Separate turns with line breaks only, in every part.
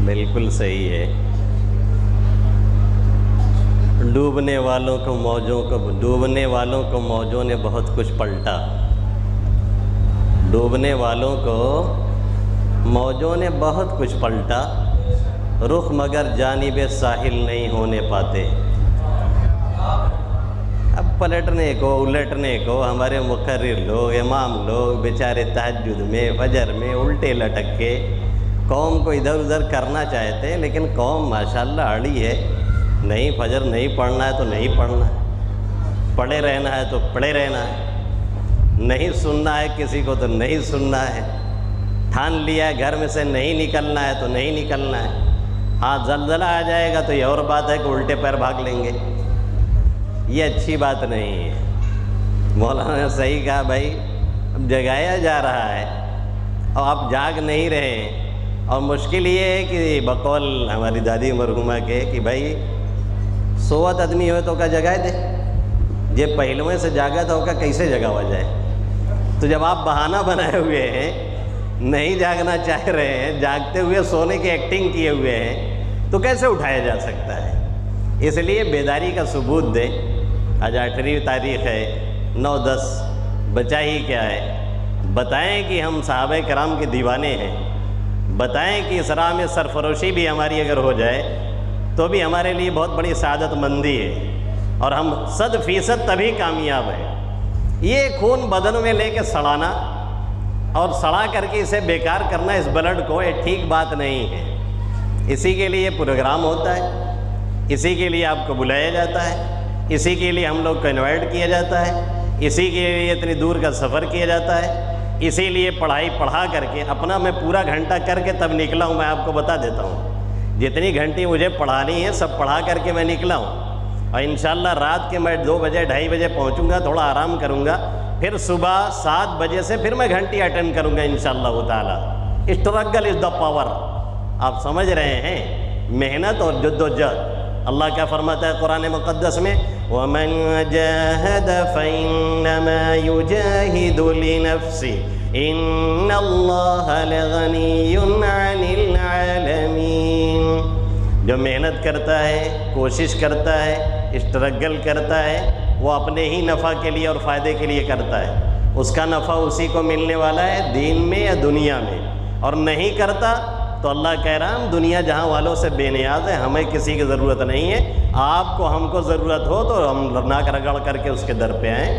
بالکل صحیح ہے. ڈوبنے والوں کو موجوں نے بہت کچھ پلٹا. ڈوبنے والوں کو موجوں نے بہت کچھ پلٹا، رخ مگر جانب ساحل نہیں ہونے پاتے. اب پلٹنے کو الٹنے کو ہمارے مقرر لوگ، امام لوگ بیچارے تہجد میں فجر میں الٹے لٹک کے قوم کو ادھر ادھر کرنا چاہتے ہیں، لیکن قوم ماشاءاللہ اڑی ہے. نہیں فجر نہیں پڑھنا ہے تو نہیں پڑھنا ہے، پڑھے رہنا ہے تو پڑھے رہنا ہے، نہیں سننا ہے کسی کو تو نہیں سننا ہے، ٹھان لیا ہے گھر میں سے نہیں نکلنا ہے تو نہیں نکلنا ہے. ہاں زلزلہ آ جائے گا تو یہ اور بات ہے کہ الٹے پیر بھاگ لیں گے. یہ اچھی بات نہیں ہے. مولانا نے صحیح کہا بھائی، اب جگایا جا رہا ہے اور آپ جاگ نہیں رہے ہیں. اور مشکل یہ ہے کہ بقول ہماری دادی مرحومہ کے کہ بھائی سوت آدمی ہوئے تو کا جگائے دے، یہ پہلویں سے جاگا تھا کا کیسے جگا ہوا جائے. تو جب آپ بہانہ بنائے ہوئے ہیں، نہیں جاگنا چاہ رہے ہیں، جاگتے ہوئے سونے کی ایکٹنگ کیے ہوئے ہیں، تو کیسے اٹھایا جا سکتا ہے؟ اس لیے بیداری کا ثبوت دیں. آج 8ویں تاریخ ہے، 9-10 بچا ہی کیا ہے. بتائیں کہ ہم صحابہ کرام کے دیوانے ہیں، بتائیں کہ اس راہ میں سرفروشی بھی ہماری اگر ہو جائے تو بھی ہمارے لیے بہت بڑی سعادت مندی ہے، اور ہم 100% تبھی کامیاب ہیں. یہ خون بدن میں لے کے سڑانا اور سڑا کر کے اسے بیکار کرنا، اس بلڈ کو، یہ ٹھیک بات نہیں ہے. اسی کے لیے پروگرام ہوتا ہے، اسی کے لیے آپ کو بلایا جاتا ہے، اسی کے لیے ہم لوگ کو انوائٹ کیا جاتا ہے، اسی کے لیے اتنی دور کا سفر کیا جاتا ہے. اسی لیے پڑھائی پڑھا کر کے اپنا میں پورا گھنٹہ کر کے تب نکلا ہوں. میں آپ کو بتا دیتا ہوں، جتنی گھنٹی مجھے پڑھانی ہے سب پڑھا کر کے میں نکلا ہوں. اور انشاءاللہ رات کے میں 2 بجے 2:30 بجے پہنچوں گا، تھوڑا آرام کروں گا، پھر صبح 7 بجے سے پھر میں گھنٹی اٹینڈ کروں گا انشاءاللہ تعالی. Struggle is the power. آپ سمجھ رہے ہیں، محنت اور جد و جہد. اللہ کیا فرماتا ہے قرآن مقدس میں؟ وَمَنْ جَاهَدَ فَإِنَّمَا يُجَاهِدُ لِنَفْسِهِ إِنَّ اللَّهَ لَغَنِيٌّ عَنِ الْعَالَمِينَ. جو محنت کرتا ہے، کوشش کرتا ہے، اسٹرگل کرتا ہے، وہ اپنے ہی نفع کے لیے اور فائدے کے لیے کرتا ہے. اس کا نفع اسی کو ملنے والا ہے، دین میں یا دنیا میں. اور نہیں کرتا تو اللہ کہہ رہا ہم دنیا جہاں والوں سے بے نیاز ہے، ہمیں کسی کی ضرورت نہیں ہے. آپ کو ہم کو ضرورت ہو تو ہم ناک رگڑ کر کے اس کے در پہ آئیں،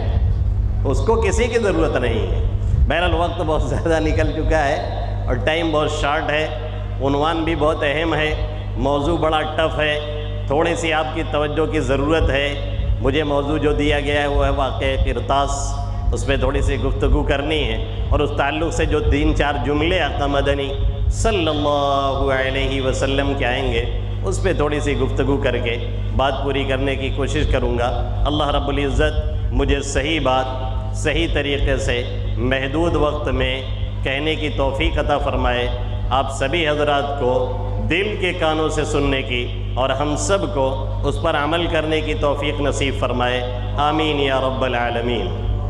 اس کو کسی کی ضرورت نہیں ہے. بہرحال وقت بہت زیادہ نکل چکا ہے اور ٹائم بہت شارٹ ہے. عنوان بھی بہت اہم ہے، موضوع بڑا ٹف ہے، تھوڑی سی آپ کی توجہ کی ضرورت ہے. مجھے موضوع جو دیا گیا ہے وہ ہے واقعہ قرطاس. اس پہ تھوڑی سی گفتگو کرنی ہے، اور اس تعلق سے جو 3-4 جملے آقا مدنی صلی اللہ علیہ وسلم کے آئیں گے، اس پہ تھوڑی سی گفتگو کر کے بات پوری کرنے کی کوشش کروں گا. اللہ رب العزت مجھے صحیح بات صحیح طریقے سے محدود وقت میں کہنے کی توفیق عطا فرمائے. آپ سبھی حضرات کو دل کے کانوں سے سننے کی اور ہم سب کو اس پر عمل کرنے کی توفیق نصیب فرمائے. آمین یا رب العالمین.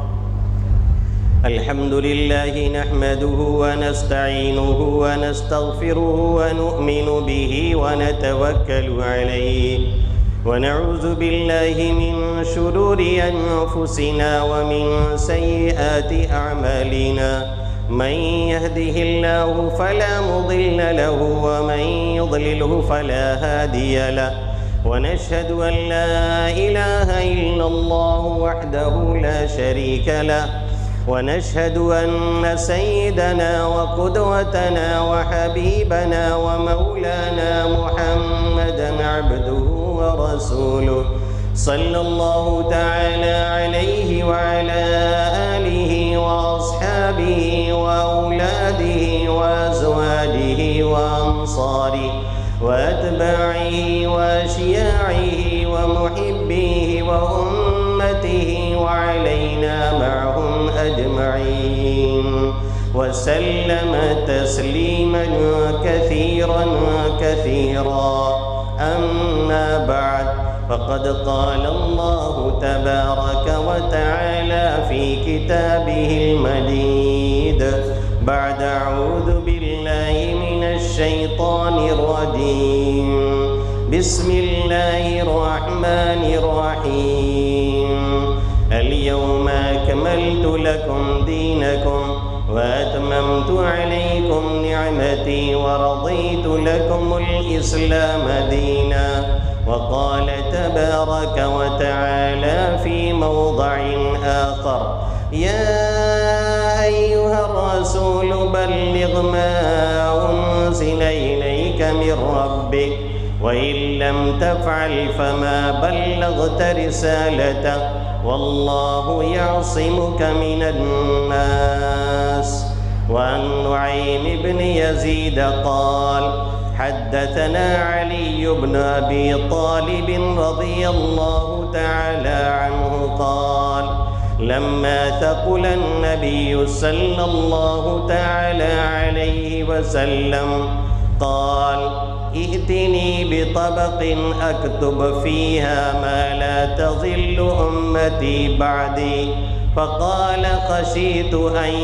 الحمد لله نحمده ونستعينه ونستغفره ونؤمن به ونتوكل عليه ونعوذ بالله من شرور أنفسنا ومن سيئات أعمالنا. من يهده الله فلا مضل له ومن يضلله فلا هادي له. ونشهد أن لا إله إلا الله وحده لا شريك له. ونشهد أن سيدنا وقدوتنا وحبيبنا ومولانا محمدا عبده ورسوله صلى الله تعالى عليه وعلى آله وأصحابه وأولاده وأزواجه وأنصاره وأتباعه وأشياعه ومحبيه وأمته وعلينا معهم أجمعين وسلم تسليما كثيرا كثيرا. أما بعد، فقد قال الله تبارك وتعالى في كتابه المجيد بعد أعوذ بالله من الشيطان الشيطان الرجيم بسم الله الرحمن الرحيم اليوم أكملت لكم دينكم وأتممت عليكم نعمتي ورضيت لكم الإسلام دينا وقال تبارك وتعالى في موضع آخر يا أيها الرسول بلغ ما أنزل إليك من ربك وإن لم تفعل فما بلغت رسالته والله يعصمك من الناس. وعن نعيم بن يزيد قال حدثنا علي بن أبي طالب رضي الله تعالى عنه قال لما ثقل النبي صلى الله تعالى عليه وسلم قال ائتني بطبق أكتب فيها ما لا تضل أمتي بعدي فقال خشيت أن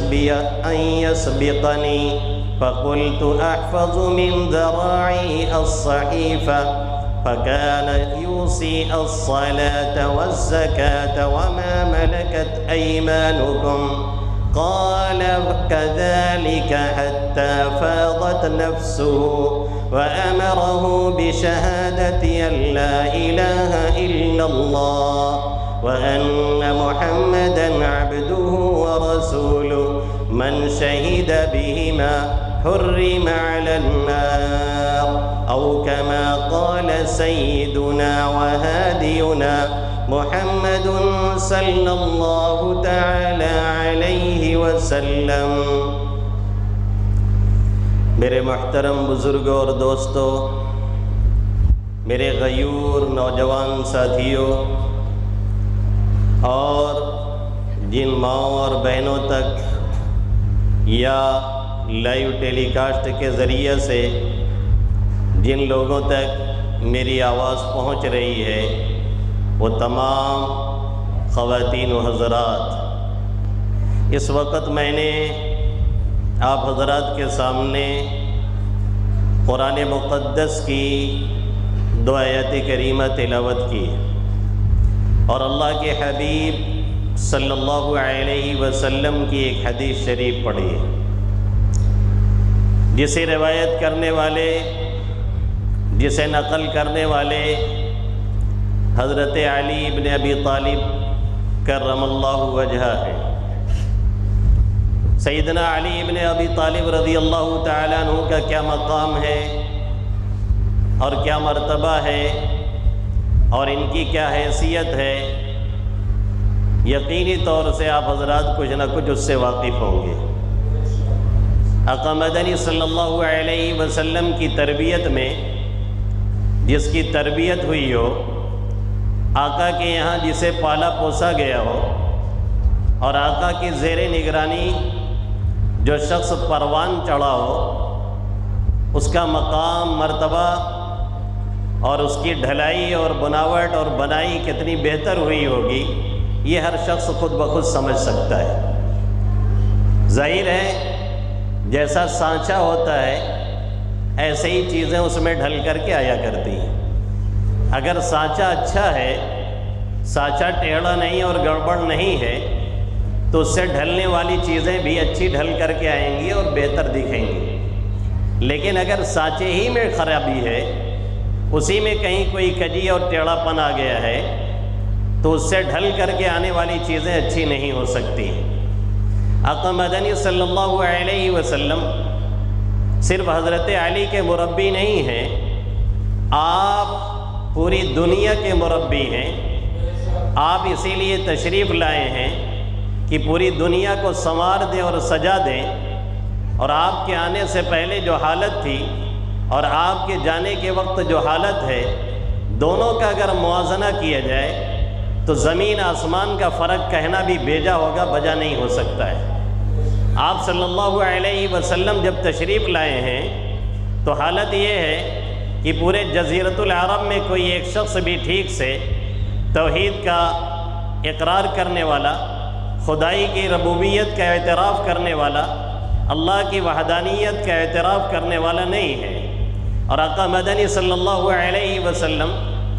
يسبقني فقلت أحفظ من ذراعي الصحيفة فكان يوصي الصلاة والزكاة وما ملكت أيمانكم قال كذلك حتى فاضت نفسه وأمره بشهادة أن لا إله إلا الله وأن محمدًا عبده ورسوله من شهد بهما حرم على النار أو كما قال سيدنا وهادينا محمد صلی اللہ تعالی علیہ وسلم۔ میرے محترم بزرگوں اور دوستوں، میرے غیور نوجوان ساتھیوں، اور جن ماؤں اور بہنوں تک یا لائیو ٹیلی کاسٹ کے ذریعے سے جن لوگوں تک میری آواز پہنچ رہی ہے، وہ تمام خواتین و حضرات، اس وقت میں نے آپ حضرات کے سامنے قرآن مقدس کی دو آیات کریمہ تلاوت کی اور اللہ کے حبیب صلی اللہ علیہ وسلم کی ایک حدیث شریف پڑھی، جسے روایت کرنے والے، جسے نقل کرنے والے حضرت علی ابن ابی طالب کرم اللہ وجہہ ہے۔ سیدنا علی ابن ابی طالب رضی اللہ تعالیٰ عنہ کا کیا مقام ہے اور کیا مرتبہ ہے اور ان کی کیا حیثیت ہے، یقینی طور سے آپ حضرات کچھ نہ کچھ اس سے واقف ہوں گے۔ آقا مدنی صلی اللہ علیہ وسلم کی تربیت میں جس کی تربیت ہوئی ہو، آقا کے یہاں جسے پالا پوسا گیا ہو، اور آقا کی زیر نگرانی جو شخص پروان چڑھا ہو، اس کا مقام، مرتبہ اور اس کی ڈھلائی اور بناوٹ اور بنائی کتنی بہتر ہوئی ہوگی، یہ ہر شخص خود بخود سمجھ سکتا ہے۔ ظاہر ہے جیسا سانچہ ہوتا ہے ایسے ہی چیزیں اس میں ڈھل کر کے آیا کرتی ہیں۔ اگر سانچہ اچھا ہے، سانچہ ٹیڑھا نہیں اور گڑبڑ نہیں ہے، تو اس سے ڈھلنے والی چیزیں بھی اچھی ڈھل کر کے آئیں گی اور بہتر دکھیں گی۔ لیکن اگر سانچے ہی میں خرابی ہے، اسی میں کہیں کوئی کجی اور ٹیڑھا پن آ گیا ہے، تو اس سے ڈھل کر کے آنے والی چیزیں اچھی نہیں ہو سکتی۔ آقا مدنی صلی اللہ علیہ وسلم صرف حضرت علی کے مربی نہیں ہیں، آپ پوری دنیا کے مربی ہیں۔ آپ اسی لیے تشریف لائے ہیں کہ پوری دنیا کو سنوار دیں اور سجا دیں، اور آپ کے آنے سے پہلے جو حالت تھی اور آپ کے جانے کے وقت جو حالت ہے، دونوں کا اگر موازنہ کیا جائے تو زمین آسمان کا فرق کہنا بھی بیجا ہوگا، بجا نہیں ہو سکتا ہے۔ آپ صلی اللہ علیہ وسلم جب تشریف لائے ہیں تو حالت یہ ہے کہ پورے جزیرۃ العرب میں کوئی ایک شخص بھی ٹھیک سے توحید کا اقرار کرنے والا، خدائی کی ربوبیت کا اعتراف کرنے والا،
اللہ کی وحدانیت کا اعتراف کرنے والا نہیں ہے۔ اور آقا مدنی صلی اللہ علیہ وسلم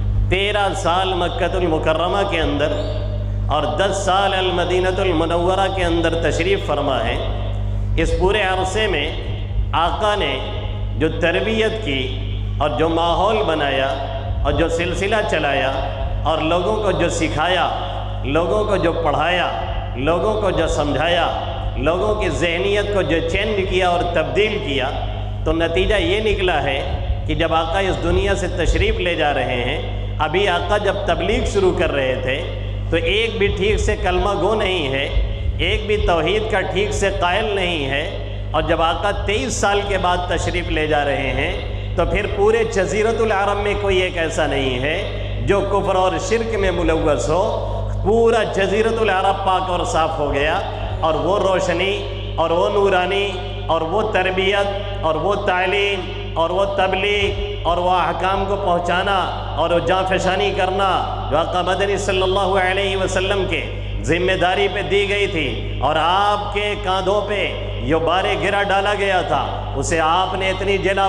13 سال مکۃ المکرمہ کے اندر اور 10 سال المدینۃ المنورہ کے اندر تشریف فرما ہے۔ اس پورے عرصے میں آقا نے جو تربیت کی اور جو ماحول بنایا اور جو سلسلہ چلایا اور لوگوں کو جو سکھایا، لوگوں کو جو پڑھایا، لوگوں کو جو سمجھایا، لوگوں کی ذہنیت کو جو چینج کیا اور تبدیل کیا، تو نتیجہ یہ نکلا ہے کہ جب آقا اس دنیا سے تشریف لے جا رہے ہیں، ابھی آقا جب تبلیغ شروع کر رہے تھے تو ایک بھی ٹھیک سے کلمہ گو نہیں ہے، ایک بھی توحید کا ٹھیک سے قائل نہیں ہے۔ اور جب آقا 23 سال کے بعد تشریف لے جا رہے ہیں تو پھر پورے جزیرۃ العرب میں کوئی ایک ایسا نہیں ہے جو کفر اور شرک میں ملوث ہو۔ پورا جزیرۃ العرب پاک اور صاف ہو گیا، اور وہ روشنی اور وہ نورانی اور وہ تربیت اور وہ تعلیم اور وہ تبلیغ اور وہ احکام کو پہنچانا اور وہ جانفشانی کرنا جو آقا مدنی صلی اللہ علیہ وسلم کے ذمہ داری پہ دی گئی تھی، اور آپ کے کاندھوں پہ جو بار گرا ڈالا گیا تھا، اسے آپ نے اتنی جلا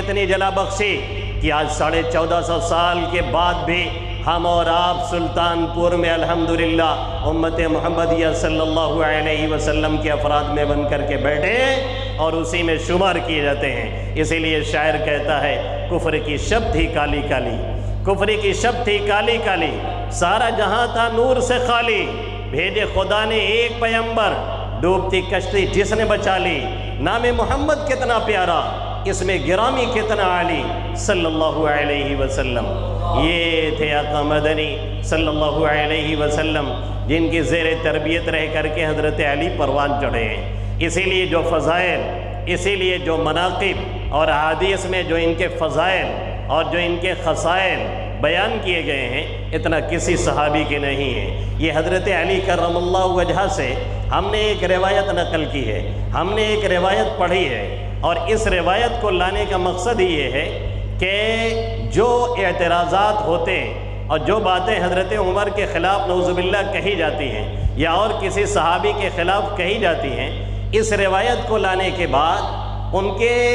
بخشی کہ آج 1450 سال کے بعد بھی ہم اور آپ سلطان پور میں الحمدللہ امت محمدیہ صلی اللہ علیہ وسلم کے افراد میں بن کر کے بیٹھے اور اسی میں شمار کیے جاتے ہیں۔ اسی لیے شاعر کہتا ہے کفر کی شب تھی کالی کالی، کفر کی شب تھی کالی کالی، سارا جہاں تھا نور سے خالی، بھیجے خدا نے ایک پیغمبر، ڈوبتی کشتی جس نے بچا لی، نام محمد کتنا پیارا، اس میں گرامی کتنا عالی صلی اللہ علیہ وسلم۔ یہ تھے آقا مدنی صلی اللہ علیہ وسلم جن کی زیر تربیت رہ کر کے حضرت علی پروان چڑھے ہیں۔ اسی لیے جو فضائل، اسی لیے جو مناقب اور احادیث میں جو ان کے فضائل اور جو ان کے خصائل بیان کیے گئے ہیں، اتنا کسی صحابی کے نہیں ہے۔ یہ حضرت علی کرم اللہ وجہہ سے ہم نے ایک روایت نقل کی ہے، ہم نے ایک روایت پڑھی ہے، اور اس روایت کو لانے کا مقصد یہ ہے کہ جو اعتراضات ہوتے ہیں اور جو باتیں حضرت عمر کے خلاف نعوذ باللہ کہی جاتی ہیں یا اور کسی صحابی کے خلاف کہی جاتی ہیں، اس روایت کو لانے کے بعد ان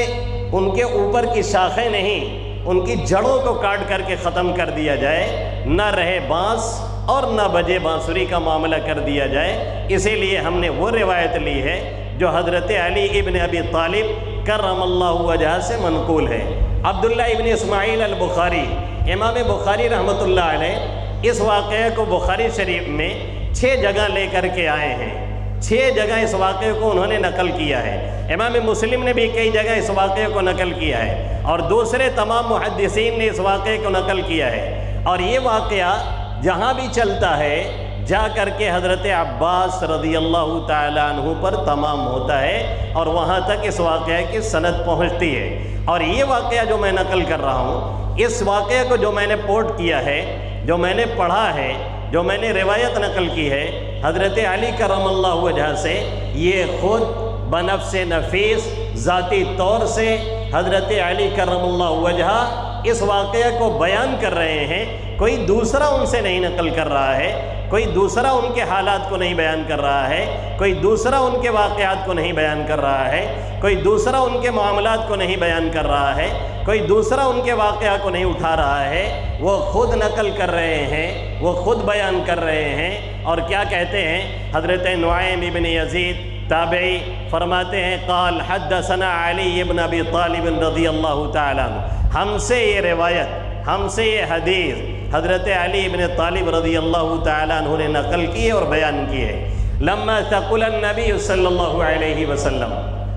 کے اوپر کی شاخیں نہیں، ان کی جڑوں کو کاٹ کر کے ختم کر دیا جائے، نہ رہے بانس اور نہ بجے بانسری کا معاملہ کر دیا جائے۔ اسی لیے ہم نے وہ روایت لی ہے جو حضرت علی ابن ابی طالب کرم اللہ وجہہ سے منقول ہے۔ عبداللہ ابن اسماعیل البخاری، امام بخاری رحمۃ اللہ علیہ، اس واقعے کو بخاری شریف میں 6 جگہ لے کر کے آئے ہیں، 6 جگہ اس واقعے کو انہوں نے نقل کیا ہے۔ امام مسلم نے بھی کئی جگہ اس واقعے کو نقل کیا ہے، اور دوسرے تمام محدثین نے اس واقعے کو نقل کیا ہے۔ اور یہ واقعہ جہاں بھی چلتا ہے جا کر کے حضرت عباس رضی اللہ تعالیٰ عنہ پر تمام ہوتا ہے، اور وہاں تک اس واقعے کی سند پہنچتی ہے۔ اور یہ واقعہ جو میں نقل کر رہا ہوں، اس واقعے کو جو میں نے پورٹ کیا ہے، جو میں نے پڑھا ہے، جو میں نے روایت نقل کی ہے حضرت علی کرم اللہ وجہہ سے، یہ خود بنفس نفیس ذاتی طور سے حضرت علی کرم اللہ وجہہ اس واقعے کو بیان کر رہے ہیں۔ کوئی دوسرا ان سے نہیں نقل کر رہا ہے، کوئی دوسرا ان کے حالات کو نہیں بیان کر رہا ہے، کوئی دوسرا ان کے واقعات کو نہیں بیان کر رہا ہے، کوئی دوسرا ان کے معاملات کو نہیں بیان کر رہا ہے، کوئی دوسرا ان کے واقعات کو نہیں اٹھا رہا ہے، وہ خود نقل کر رہے ہیں، وہ خود بیان کر رہے ہیں۔ اور کیا کہتے ہیں حضرت نعیم ابن یزید تابعی فرماتے ہیں قال حدثنا علی ابن ابی طالب رضی اللہ تعالیٰ عنہ، ہم سے یہ روایت، ہم سے یہ حدیث حضرت علی ابن طالب رضی اللہ تعالیٰ عنہ نے نقل کی اور بیان کی ہے۔ لما ثقل النبی صلی اللہ علیہ وسلم،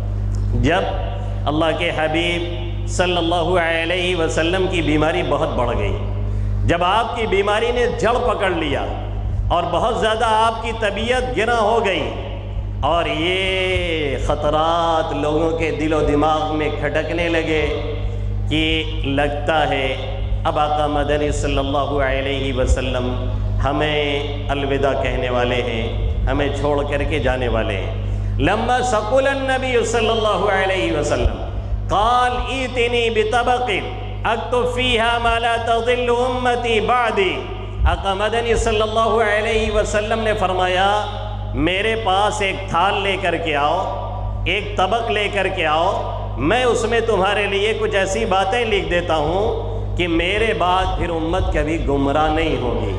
جب اللہ کے حبیب صلی اللہ علیہ وسلم کی بیماری بہت بڑھ گئی، جب آپ کی بیماری نے جڑ پکڑ لیا اور بہت زیادہ آپ کی طبیعت گراں ہو گئی، اور یہ خطرات لوگوں کے دل و دماغ میں کھٹکنے لگے کہ لگتا ہے اب آقا مدنی صلی اللہ علیہ وسلم ہمیں الوداع کہنے والے ہیں، ہمیں چھوڑ کر کے جانے والے ہیں۔ لما ثقل النبی صلی اللہ علیہ وسلم قال ایتنی بطبق اکتب فیہا ما لا تضل امتی بعدی، آقا مدنی صلی اللہ علیہ وسلم نے فرمایا میرے پاس ایک تھال لے کر کے آؤ، ایک طبق لے کر کے آؤ، میں اس میں تمہارے لیے کچھ ایسی باتیں لکھ دیتا ہوں کہ میرے بعد پھر امت کبھی گمراہ نہیں ہوگی۔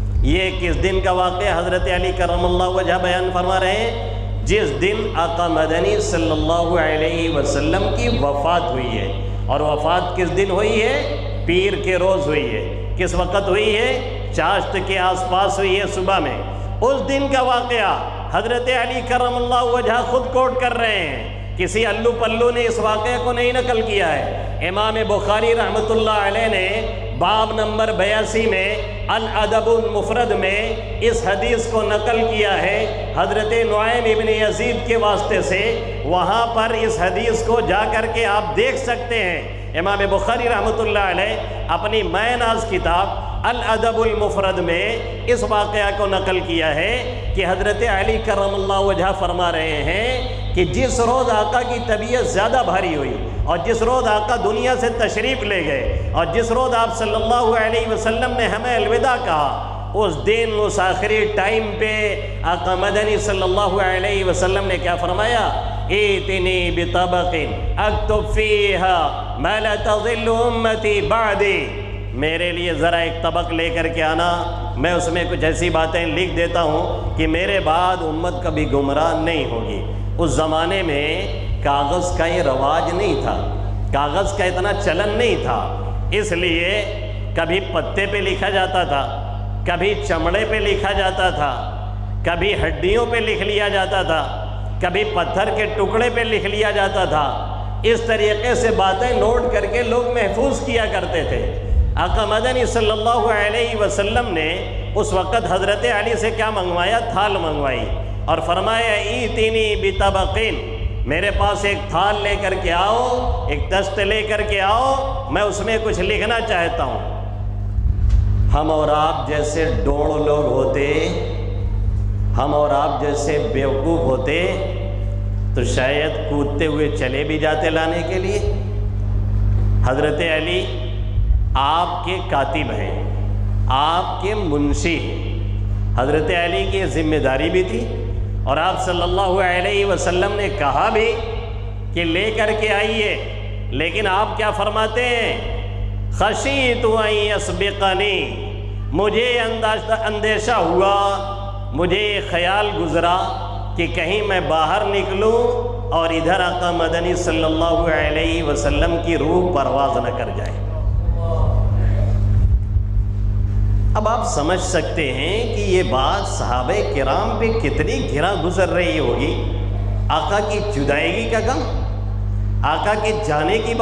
یہ کس دن کا واقعہ حضرت علی کرم اللہ وجہ بیان فرما رہے ہیں؟ جس دن آقا مدنی صلی اللہ علیہ وسلم کی وفات ہوئی ہے، اور وفات کس دن ہوئی ہے؟ پیر کے روز ہوئی ہے۔ کس وقت ہوئی ہے؟ چاشت کے آس پاس ہوئی ہے، صبح میں۔ اس دن کا واقعہ حضرت علی کرم اللہ وجہ خود کوٹ کر رہے ہیں، کسی الو پلو نے اس واقعے کو نہیں نقل کیا ہے۔ امام بخاری رحمۃ اللہ علیہ نے باب نمبر 82 میں الادب المفرد میں اس حدیث کو نقل کیا ہے حضرت نعیم ابن یزید کے واسطے سے۔ وہاں پر اس حدیث کو جا کر کے آپ دیکھ سکتے ہیں۔ امام بخاری رحمۃ اللہ علیہ اپنی میناز کتاب الادب المفرد میں اس واقعہ کو نقل کیا ہے کہ حضرت علی کرم اللہ وجہ فرما رہے ہیں کہ جس روز آقا کی طبیعت زیادہ بھاری ہوئی، اور جس روز آقا دنیا سے تشریف لے گئے، اور جس روز آپ صلی اللہ علیہ وسلم نے ہمیں الوداع کہا، اس دن اس آخری ٹائم پہ آقا مدنی صلی اللہ علیہ وسلم نے کیا فرمایا؟ ایتنی بطبق اکتب فیہا ما لا تضل امتی بعدی، میرے لیے ذرا ایک طبق لے کر کے آنا، میں اس میں کچھ ایسی باتیں لکھ دیتا ہوں کہ میرے بعد امت کبھی گمراہ نہیں ہوگی۔ اس زمانے میں کاغذ کا یہ رواج نہیں تھا، کاغذ کا اتنا چلن نہیں تھا، اس لیے کبھی پتے پہ لکھا جاتا تھا، کبھی چمڑے پہ لکھا جاتا تھا، کبھی ہڈیوں پہ لکھ لیا جاتا تھا، کبھی پتھر کے ٹکڑے پہ لکھ لیا جاتا تھا۔ اس طریقے سے باتیں نوٹ کر کے لوگ محفوظ کیا کرتے تھے۔ آقا مدنی صلی اللہ علیہ وسلم نے اس وقت حضرت علی سے کیا منگوایا؟ تھال منگوائی، اور فرمایا ایتنی بطبقین، میرے پاس ایک تھال لے کر کے آؤ، ایک دست لے کر کے آؤ، میں اس میں کچھ لکھنا چاہتا ہوں۔ ہم اور آپ جیسے ڈوڑ لوگ ہوتے، ہم اور آپ جیسے بیوقوف ہوتے تو شاید کودتے ہوئے چلے بھی جاتے لانے کے لیے۔ حضرت علی آپ کے کاتب ہیں، آپ کے منشی ہیں، حضرت علی کی ذمہ داری بھی تھی، اور آپ صلی اللہ علیہ وسلم نے کہا بھی کہ لے کر کے آئیے، لیکن آپ کیا فرماتے ہیں؟ خشیت ان یسبقنی، مجھے اندیشہ ہوا، مجھے خیال گزرا کہ کہیں میں باہر نکلوں اور ادھر آقا مدنی صلی اللہ علیہ وسلم کی روح پرواز نہ کر جائے۔ اب آپ سمجھ سکتے ہیں کہ یہ بات صحابہ کرام پہ کتنی گھرا گزر رہی ہوگی۔ آقا کی جدائیگی کا غم، آقا کے جانے کی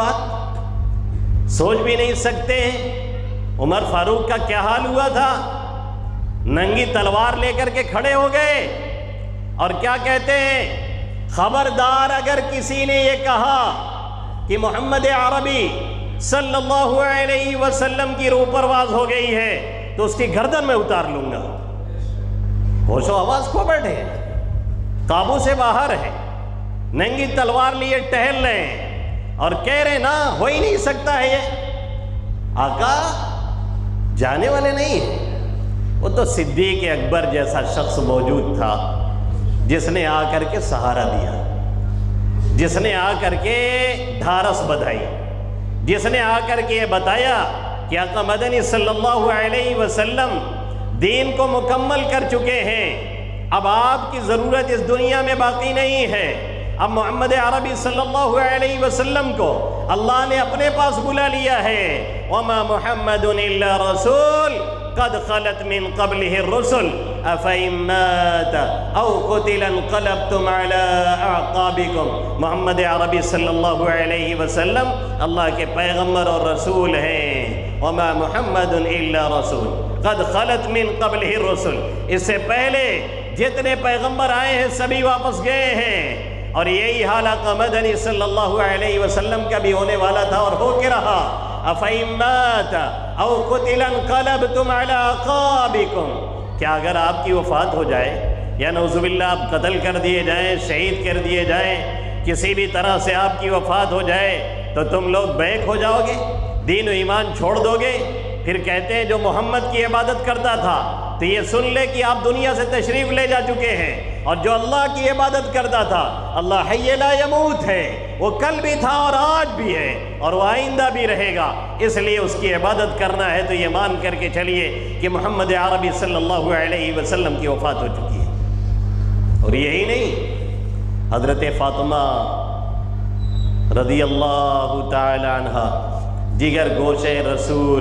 بات سوچ بھی نہیں سکتے ہیں۔ عمر فاروق کا کیا حال ہوا تھا؟ ننگی تلوار لے کر کے کھڑے ہو گئے، اور کیا کہتے ہیں؟ خبردار اگر کسی نے یہ کہا کہ محمد عربی صلی اللہ علیہ وسلم کی روح پرواز ہو گئی ہے تو اس کی گردن میں اتار لوں گا۔ ہوش و آواز کھو بیٹھے ہیں، قابو سے باہر ہے، ننگی تلوار لیے ٹہل رہے ہیں، اور کہہ رہے نا ہو ہی نہیں سکتا ہے یہ۔ آقا جانے والے نہیں ہیں، وہ تو صدیق اکبر جیسا شخص موجود تھا جس نے آ کر کے سہارا دیا، جس نے آ کر کے ڈھارس بدھائی، جس نے آ کر کے یہ بتایا کہ آقا مدنی صلی اللہ علیہ وسلم دین کو مکمل کر چکے ہیں، اب آپ کی ضرورت اس دنیا میں باقی نہیں ہے۔ اب محمد عربی صلی اللہ علیہ وسلم کو اللہ نے اپنے پاس بلا لیا ہے۔ وَمَا مُحَمَّدٌ إِلَّا رَسُولٌ قَدْ خَلَتْ مِن قَبْلِهِ الرُّسُلُ أَفَإِن مَّاتَ أَوْ قُتِلَ انقلبتم عَلَىٰ أَعْقَابِكُمْ۔ محمد عربی صلی اللہ علیہ وسلم اللہ کے پیغمبر اور رسول ہیں۔ وَمَا مُحَمَّدٌ إِلَّا رَسُولٌ قَدْ خَلَتْ مِن قَبْلِهِ الرُّسُلُ، اس سے پہلے جتنے پیغمبر آئے ہیں سبھی واپس گئے ہیں، اور یہی حال آقا مدنی صلی اللہ علیہ وسلم کا بھی ہونے والا تھا اور ہو کے رہا۔ أَفَإِن مَّاتَ أَوْ قُتِلَ انقلبتم عَلَىٰ أَعْقَابِكُمْ، کیا اگر آپ کی وفات ہو جائے یا نعوذ باللہ آپ قتل کر دیے جائیں، شہید کر دیے جائیں، کسی بھی طرح سے آپ کی وفات ہو جائے تو تم لوگ بیک ہو جاؤ گے، دین و ایمان چھوڑ دو گے؟ پھر کہتے ہیں جو محمد کی عبادت کرتا تھا تو یہ سن لے کہ آپ دنیا سے تشریف لے جا چکے ہیں، اور جو اللہ کی عبادت کرتا تھا، اللہ حی لا یموت ہے، وہ کل بھی تھا اور آج بھی ہے اور وہ آئندہ بھی رہے گا، اس لیے اس کی عبادت کرنا ہے تو یہ مان کر کے چلیے کہ محمد عربی صلی اللہ علیہ وسلم کی وفات ہو چکی ہے۔ اور یہی نہیں، حضرت فاطمہ رضی اللہ تعالی عنہ جگر گوشے رسول،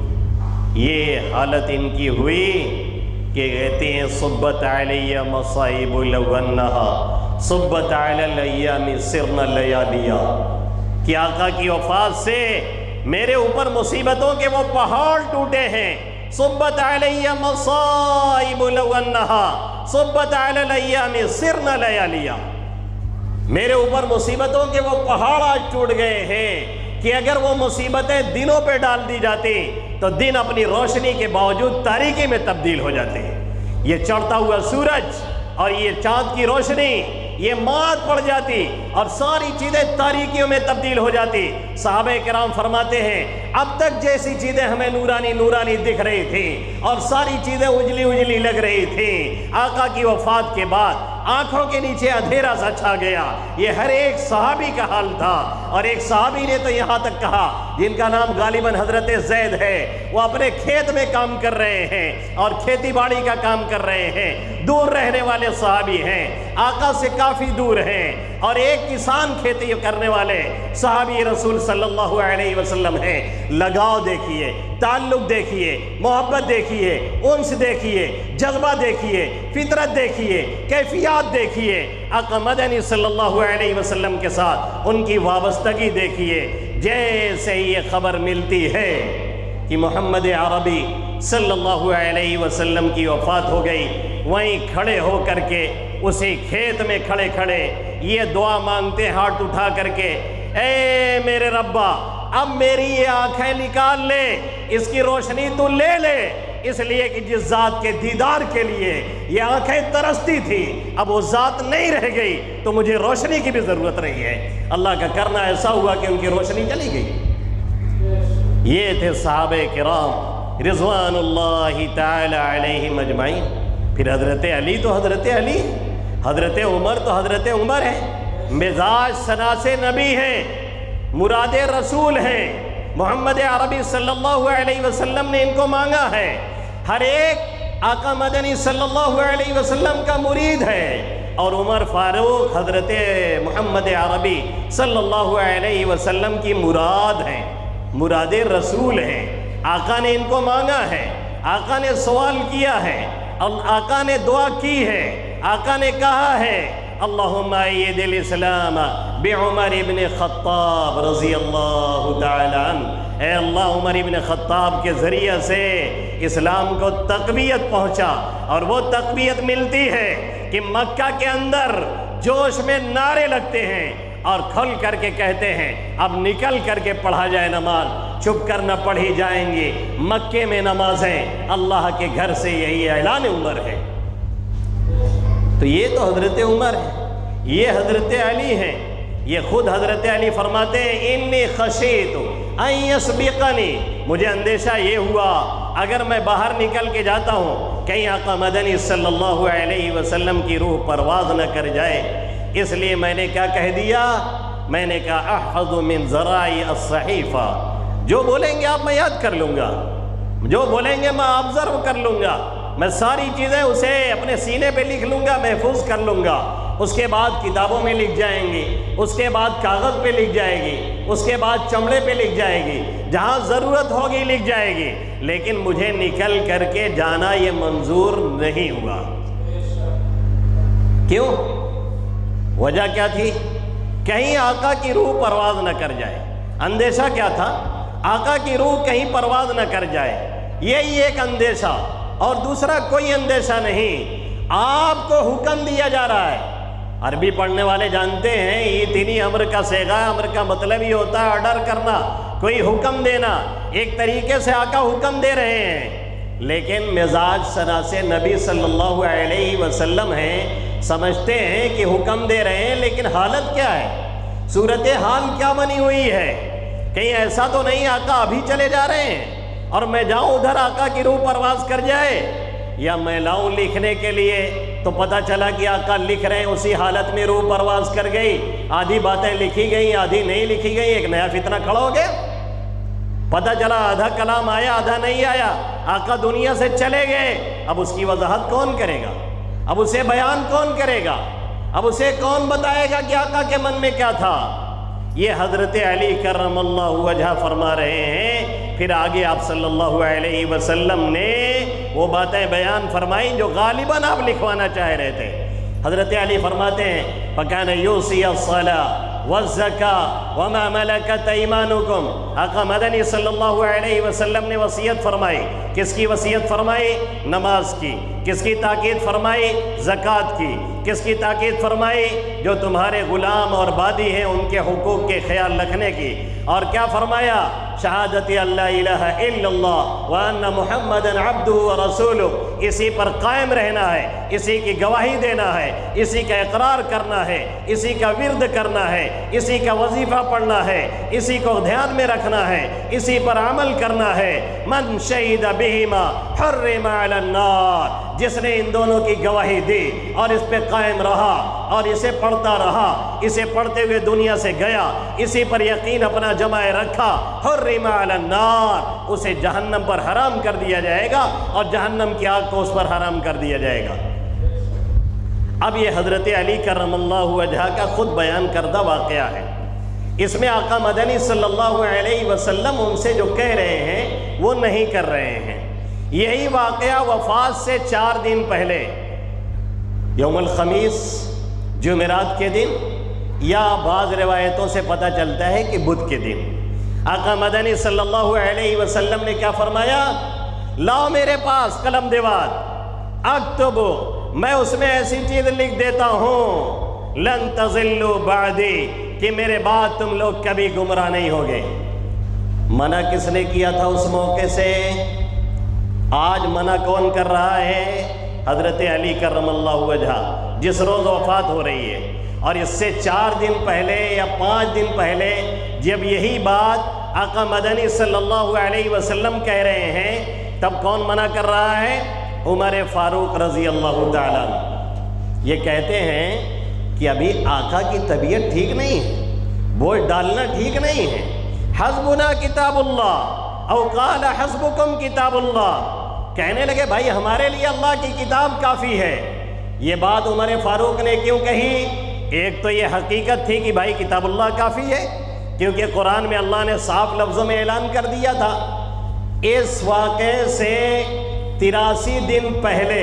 یہ حالت ان کی ہوئی کہ کہتے ہیں صبت علیہ مصائب لو انہا صبت علی الایام سرن لیالیا، کہ آقا کی وفات سے میرے اوپر مصیبتوں کے وہ پہاڑ ٹوٹے ہیں۔ صبت علیہ مصائب لو انہا صبت علی الایام سرن لیالیا، میرے اوپر مصیبتوں کے وہ پہاڑ آج ٹوٹ گئے ہیں کہ اگر وہ مصیبتیں دنوں پہ ڈال دی جاتی تو دن اپنی روشنی کے باوجود تاریکی میں تبدیل ہو جاتے ہیں۔ یہ چڑھتا ہوا سورج اور یہ چاند کی روشنی یہ مات پڑ جاتی اور ساری چیزیں تاریکیوں میں تبدیل ہو جاتی۔ صحابہ کرام فرماتے ہیں اب تک جیسی چیزیں ہمیں نورانی نورانی دکھ رہی تھیں اور ساری چیزیں اجلی اجلی لگ رہی تھیں، آقا کی وفات کے بعد آنکھوں کے نیچے اندھیرا سا چھا گیا۔ یہ ہر ایک صحابی کا حال تھا، اور ایک صحابی نے تو یہاں تک کہا، جن کا نام غالباً حضرت زید ہے، وہ اپنے کھیت میں کام کر رہے ہیں اور کھیتی باڑی کا کام کر رہے ہیں، دور رہنے والے صحابی ہیں، آقا سے کافی دور ہیں، اور ایک کسان کھیتی کرنے والے صحابی رسول صلی اللہ علیہ وسلم ہیں۔ لگاؤ دیکھیے، تعلق دیکھیے، محبت دیکھیے، انس دیکھیے، جذبہ دیکھیے، فطرت دیکھیے، کیفیات دیکھیے، آقا مدنی صلی اللہ علیہ وسلم کے ساتھ ان کی وابستگی دیکھیے۔ جیسے یہ خبر ملتی ہے کہ محمد عربی صلی اللہ علیہ وسلم کی وفات ہو گئی، وہیں کھڑے ہو کر کے اسی کھیت میں کھڑے کھڑے یہ دعا مانگتے ہاتھ اٹھا کر کے، اے میرے ربا اب میری یہ آنکھیں نکال لے، اس کی روشنی تو لے لے، اس لیے کہ جس ذات کے دیدار کے لیے یہ آنکھیں ترستی تھی اب وہ ذات نہیں رہ گئی تو مجھے روشنی کی بھی ضرورت رہی ہے۔ اللہ کا کرنا ایسا ہوا کہ ان کی روشنی چلی گئی۔ یہ تھے صحابہ کرام رضوان اللہ تعالی علیہم اجمعین۔ پھر حضرت علی تو حضرت علی، حضرت عمر تو حضرت عمر ہے، مزاج شناس نبی ہیں، مراد رسول ہیں، محمد عربی صلی اللہ علیہ وسلم نے ان کو مانگا ہے، ہر ایک آقا مدنی صلی اللہ علیہ وسلم کا مرید ہے، اور عمر فاروق حضرت محمد عربی صلی اللہ علیہ وسلم کی مراد ہیں، مراد رسول ہیں۔ آقا نے ان کو مانگا ہے، آقا نے سوال کیا ہے، آقا نے دعا کی ہے، آقا نے کہا ہے اللہم ایید الاسلام بعمر ابن خطاب رضی اللہ تعالی عنہ، اے اللہ عمر ابن خطاب کے ذریعہ سے اسلام کو تقویت پہنچا، اور وہ تقویت ملتی ہے کہ مکہ کے اندر جوش میں نعرے لگتے ہیں اور کھل کر کے کہتے ہیں اب نکل کر کے پڑھا جائے نماز، چھپ کر نہ پڑھی جائیں گی، مکے میں نمازیں اللہ کے گھر سے، یہی اعلان عمر ہے۔ تو یہ تو حضرت عمر ہے، یہ حضرت علی ہیں۔ یہ خود حضرت علی فرماتے ہیں انی خشیت ان یسبقنی، مجھے اندیشہ یہ ہوا اگر میں باہر نکل کے جاتا ہوں کہیں آقا مدنی صلی اللہ علیہ وسلم کی روح پرواز نہ کر جائے، اس لیے میں نے کیا کہہ دیا، میں نے کہا احفظ من ذرائع الصحیفہ، جو بولیں گے آپ میں یاد کر لوں گا، جو بولیں گے میں آبزرو کر لوں گا، میں ساری چیزیں اسے اپنے سینے پہ لکھ لوں گا، محفوظ کر لوں گا، اس کے بعد کتابوں میں لکھ جائیں گی، اس کے بعد کاغذ پہ لکھ جائے گی، اس کے بعد چمڑے پہ لکھ جائے گی، جہاں ضرورت ہوگی لکھ جائے گی، لیکن مجھے نکل کر کے جانا یہ منظور نہیں ہوا۔ کیوں؟ وجہ کیا تھی؟ کہیں آقا کی روح پرواز نہ کر جائے۔ اندیشہ کیا تھا؟ آقا کی روح کہیں پرواز نہ کر جائے، یہی ایک اندیشہ، اور دوسرا کوئی اندیشہ نہیں۔ آپ کو حکم دیا جا رہا ہے، عربی پڑھنے والے جانتے ہیں ایتنی امر کا صیغہ، امر کا مطلب ہی ہوتا ہے آرڈر کرنا، کوئی حکم دینا، ایک طریقے سے آقا حکم دے رہے ہیں، لیکن مزاج شناس نبی صلی اللہ علیہ وسلم ہیں، سمجھتے ہیں کہ حکم دے رہے ہیں، لیکن حالت کیا ہے، صورتحال کیا بنی ہوئی ہے، کہیں ایسا تو نہیں آقا ابھی چلے جا رہے ہیں اور میں جاؤں ادھر آقا کی روح پرواز کر جائے، یا میں لاؤں لکھنے کے لیے تو پتہ چلا کہ آقا لکھ رہے ہیں، اسی حالت میں روح پرواز کر گئی، آدھی باتیں لکھی گئی آدھی نہیں لکھی گئی، ایک نیا فتنہ کھڑا ہو گیا۔ پتہ چلا آدھا کلام آیا آدھا نہیں آیا، آقا دنیا سے چلے گئے، اب اس کی وضاحت کون کرے گا؟ اب اسے بیان کون کرے گا؟ اب اسے کون بتائے گا کہ آقا کے من میں کیا تھا؟ یہ حضرت علی کرم اللہ وجہ فرما رہے ہیں۔ پھر آگے آپ صلی اللہ علیہ وسلم نے وہ باتیں بیان فرمائیں جو غالباً آپ لکھوانا چاہ رہے تھے۔ حضرت علی فرماتے ہیں فَكَانَ يُوصِي الصَّلَاةَ وَالزَّكَاةَ وَمَا مَلَكَتْ أَيْمَانُكُمْ۔ آقا مدنی صلی اللہ علیہ وسلم نے وصیت فرمائی، کس کی وصیت فرمائی؟ نماز کی۔ کس کی تاکید فرمائی؟ زکوٰۃ کی۔ کس کی تاکید فرمائی؟ جو تمہارے غلام اور بادی ہیں ان کے حقوق کے خیال رکھنے کی۔ اور کیا فرمایا؟ شہادت اللہ الہ الا اللہ وان محمد عبدہ ورسولہ، اسی پر قائم رہنا ہے، اسی کی گواہی دینا ہے، اسی کا اقرار کرنا ہے، اسی کا ورد کرنا ہے، اسی کا وظیفہ پڑھنا ہے، اسی کو دھیان میں رکھنا ہے، اسی پر عمل کرنا ہے۔ من شہد بہما حرم علی النار، جس نے ان دونوں کی گواہی دی اور اس پہ قائم رہا اور اسے پڑھتا رہا، اسے پڑھتے ہوئے دنیا سے گیا، اسی پر یقین اپنا جمائے رکھا، حرم علی النار، اسے جہنم پر حرام کر دیا جائے گا اور جہنم کی آگ کو اس پر حرام کر دیا جائے گا۔ اب یہ حضرت علی کرم اللہ وجہ کا خود بیان کردہ واقعہ ہے۔ اس میں آقا مدنی صلی اللہ علیہ وسلم ان سے جو کہہ رہے ہیں وہ نہیں کر رہے ہیں۔ یہی واقعہ وفات سے 4 دن پہلے یوم الخمیس، جمعرات کے دن، یا بعض روایتوں سے پتہ چلتا ہے کہ بدھ کے دن، آقا مدنی صلی اللہ علیہ وسلم نے کیا فرمایا؟ لاؤ میرے پاس قلم دیوار، اکتب، میں اس میں ایسی چیز لکھ دیتا ہوں لن تضلوا بعدی، کہ میرے بعد تم لوگ کبھی گمراہ نہیں ہوگے۔ منع کس نے کیا تھا اس موقع سے؟ آج منع کون کر رہا ہے؟ حضرت علی کرم اللہ وجہ، جس روز وفات ہو رہی ہے۔ اور اس سے 4 دن پہلے یا 5 دن پہلے جب یہی بات آقا مدنی صلی اللہ علیہ وسلم کہہ رہے ہیں، تب کون منع کر رہا ہے؟ عمر فاروق رضی اللہ تعالیٰ عنہ۔ یہ کہتے ہیں کہ ابھی آقا کی طبیعت ٹھیک نہیں ہے، بوجھ ڈالنا ٹھیک نہیں ہے۔ حسبنا کتاب اللہ او قال حسبکم کتاب اللہ، کہنے لگے بھائی ہمارے لیے اللہ کی کتاب کافی ہے۔ یہ بات عمر فاروق نے کیوں کہی؟ ایک تو یہ حقیقت تھی کہ بھائی کتاب اللہ کافی ہے، کیونکہ قرآن میں اللہ نے صاف لفظوں میں اعلان کر دیا تھا۔ اس واقعے سے 83 دن پہلے،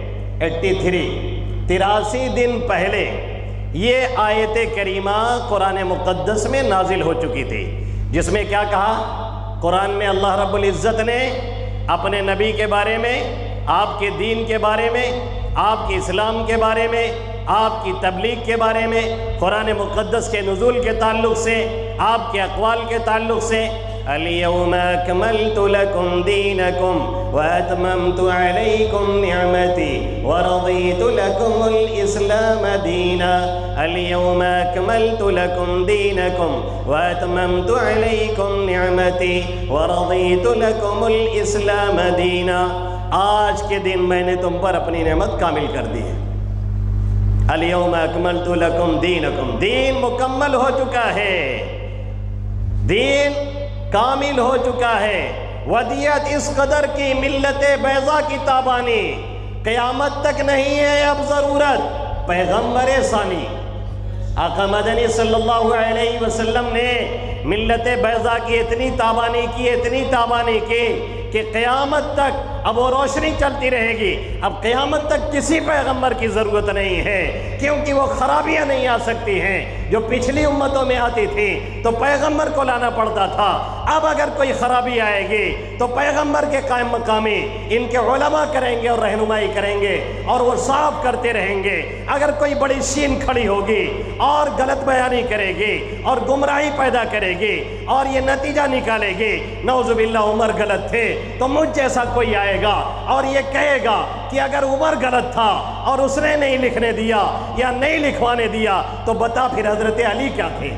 83 دن پہلے یہ آیت کریمہ قرآن مقدس میں نازل ہو چکی تھی، جس میں کیا کہا؟ قرآن میں اللہ رب العزت نے اپنے نبی کے بارے میں، آپ کے دین کے بارے میں، آپ کے اسلام کے بارے میں، آپ کی تبلیغ کے بارے میں، قرآن مقدس کے نزول کے تعلق سے، آپ کے اقوال کے تعلق سے، اليوم اکملت لکم دینکم واتممت علیکم نعمتی ورضیت لکم الاسلام دینا، اليوم اکملت لکم دینکم واتممت علیکم نعمتی ورضیت لکم الاسلام دینا، آج کے دن میں نے تم پر اپنی نعمت کامل کر دی ہے۔ الیوم اکملت لکم دینکم، دین مکمل ہو چکا ہے، دین کامل ہو چکا ہے۔ ودیت اس قدر کی ملت بیضا کی تابانی، قیامت تک نہیں ہے اب ضرورت پیغمبر ثانی۔ آقا مدنی صلی اللہ علیہ وسلم نے ملت بیضا کی اتنی تابانی کی کہ قیامت تک اب وہ روشنی چلتی رہے گی۔ اب قیامت تک کسی پیغمبر کی ضرورت نہیں ہے، کیونکہ وہ خرابیاں نہیں آ سکتی ہیں جو پچھلی امتوں میں آتی تھی تو پیغمبر کو لانا پڑتا تھا۔ اب اگر کوئی خرابی آئے گی تو پیغمبر کے قائم مقامی ان کے علماء کریں گے اور رہنمائی کریں گے اور وہ صاف کرتے رہیں گے۔ اگر کوئی بڑی شین کھڑی ہوگی اور غلط بیانی کرے گی اور گمراہی پیدا کرے گی اور یہ نتیجہ نکالے گی نعوذ باللہ عمر غلط تھے، تو مجھ جیسا کوئی آئے گا اور یہ کہے گا کہ اگر عمر غلط تھا اور اس نے نہیں لکھنے دیا یا نہیں لکھوانے دیا تو بتا پھر حضرت علی کیا تھے؟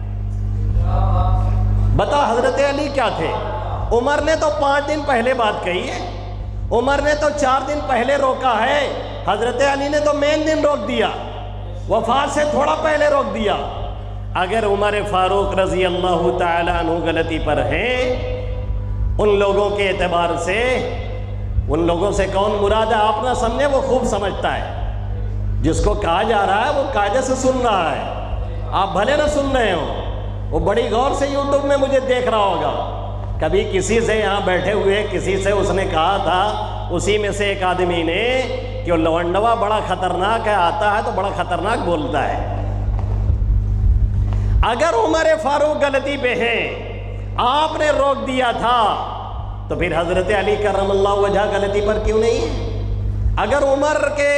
بتا حضرت علی کیا تھے؟ عمر نے تو 5 دن پہلے بات کہی ہے، عمر نے تو 4 دن پہلے روکا ہے حضرت علی نے تو مین دن روک دیا، وفات سے تھوڑا پہلے روک دیا۔ اگر عمر فاروق رضی اللہ تعالیٰ عنہ غلطی پر ہیں، ان لوگوں کے اعتبار سے، ان لوگوں سے کون مراد ہے آپ نہ سمجھے، وہ خوب سمجھتا ہے۔ جس کو کہا جا رہا ہے وہ قاعدے سے سن رہا ہے، آپ بھلے نہ سن رہے ہو، وہ بڑی غور سے یوٹیوب میں مجھے دیکھ رہا ہوگا۔ کبھی کسی سے یہاں بیٹھے ہوئے کسی سے اس نے کہا تھا، اسی میں سے ایک آدمی نے، کہ لونڈوا بڑا خطرناک ہے، آتا ہے تو بڑا خطرناک بولتا ہے۔ اگر عمر فاروق غلطی پہ ہیں، آپ نے روک دیا تھا، تو پھر حضرت علی کرم اللہ وجہ غلطی پر کیوں نہیں ہے؟ اگر عمر کے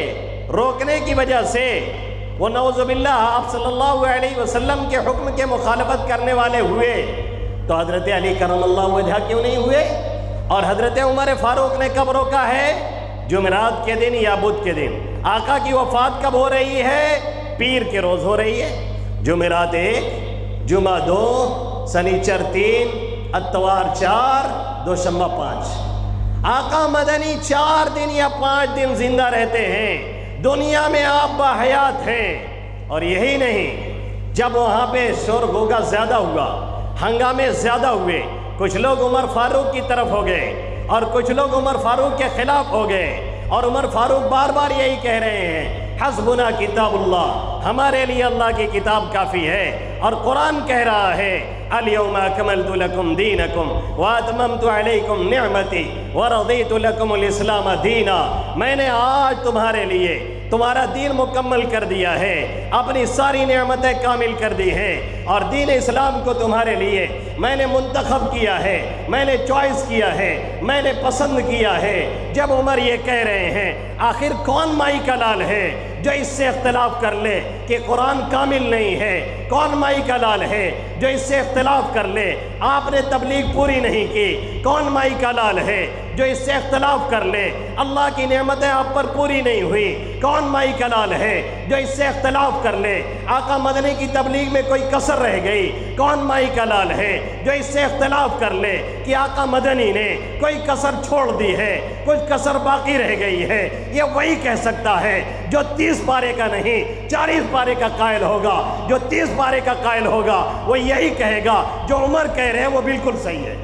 روکنے کی وجہ سے وہ نعوذ باللہ آپ صلی اللہ علیہ وسلم کے حکم کے مخالفت کرنے والے ہوئے، تو حضرت علی کرم اللہ وجہ کیوں نہیں ہوئے؟ اور حضرت عمر فاروق نے کب روکا ہے؟ جمعرات کے دن یا بدھ کے دن۔ آقا کی وفات کب ہو رہی ہے؟ پیر کے روز ہو رہی ہے۔ جمعرات 1، جمعہ 2، سنیچر 3، اتوار 4، دوشنبہ 5۔ آقا مدنی 4 دن یا 5 دن زندہ رہتے ہیں، دنیا میں آپ باحیات ہیں۔ اور یہی نہیں، جب وہاں پہ شور غوغا زیادہ ہوا، ہنگامے زیادہ ہوئے، کچھ لوگ عمر فاروق کی طرف ہو گئے اور کچھ لوگ عمر فاروق کے خلاف ہو گئے، اور عمر فاروق بار بار یہی کہہ رہے ہیں، حسبنا کتاب اللہ، ہمارے لیے اللہ کی کتاب کافی ہے۔ اور قرآن کہہ رہا ہے، الیوم اکملت لکم دینکم واتممت علیکم نعمتی ورضیت لکم الاسلام دینا۔ میں نے آج تمہارے لیے تمہارا دین مکمل کر دیا ہے، اپنی ساری نعمتیں کامل کر دی ہیں، اور دین اسلام کو تمہارے لیے میں نے منتخب کیا ہے، میں نے چوائس کیا ہے، میں نے پسند کیا ہے۔ جب عمر یہ کہہ رہے ہیں، آخر کون مائی کا لال ہے جو اس سے اختلاف کر لے کہ قرآن کامل نہیں ہے؟ کون مائی کا لال ہے جو اس سے اختلاف کر لے آپ نے تبلیغ پوری نہیں کی؟ کون مائی کا لال ہے جو اس سے اختلاف کر لے اللہ کی نعمتیں آپ پر پوری نہیں ہوئی؟ کون مائی کا لال ہے جو اس سے اختلاف کر لے آقا مدنی کی تبلیغ میں کوئی کسر رہ گئی؟ کون مائی کا لال ہے جو اس سے اختلاف کر لے کہ آقا مدنی نے کوئی کسر چھوڑ دی ہے، کچھ کسر باقی رہ گئی ہے؟ یہ وہی کہہ سکتا ہے جو 30 پارے کا نہیں 40 پارے کا قائل ہوگا۔ جو 30 پارے کا قائل ہوگا وہ یہی کہے گا جو عمر کہہ رہے ہیں وہ بالکل صحیح ہے۔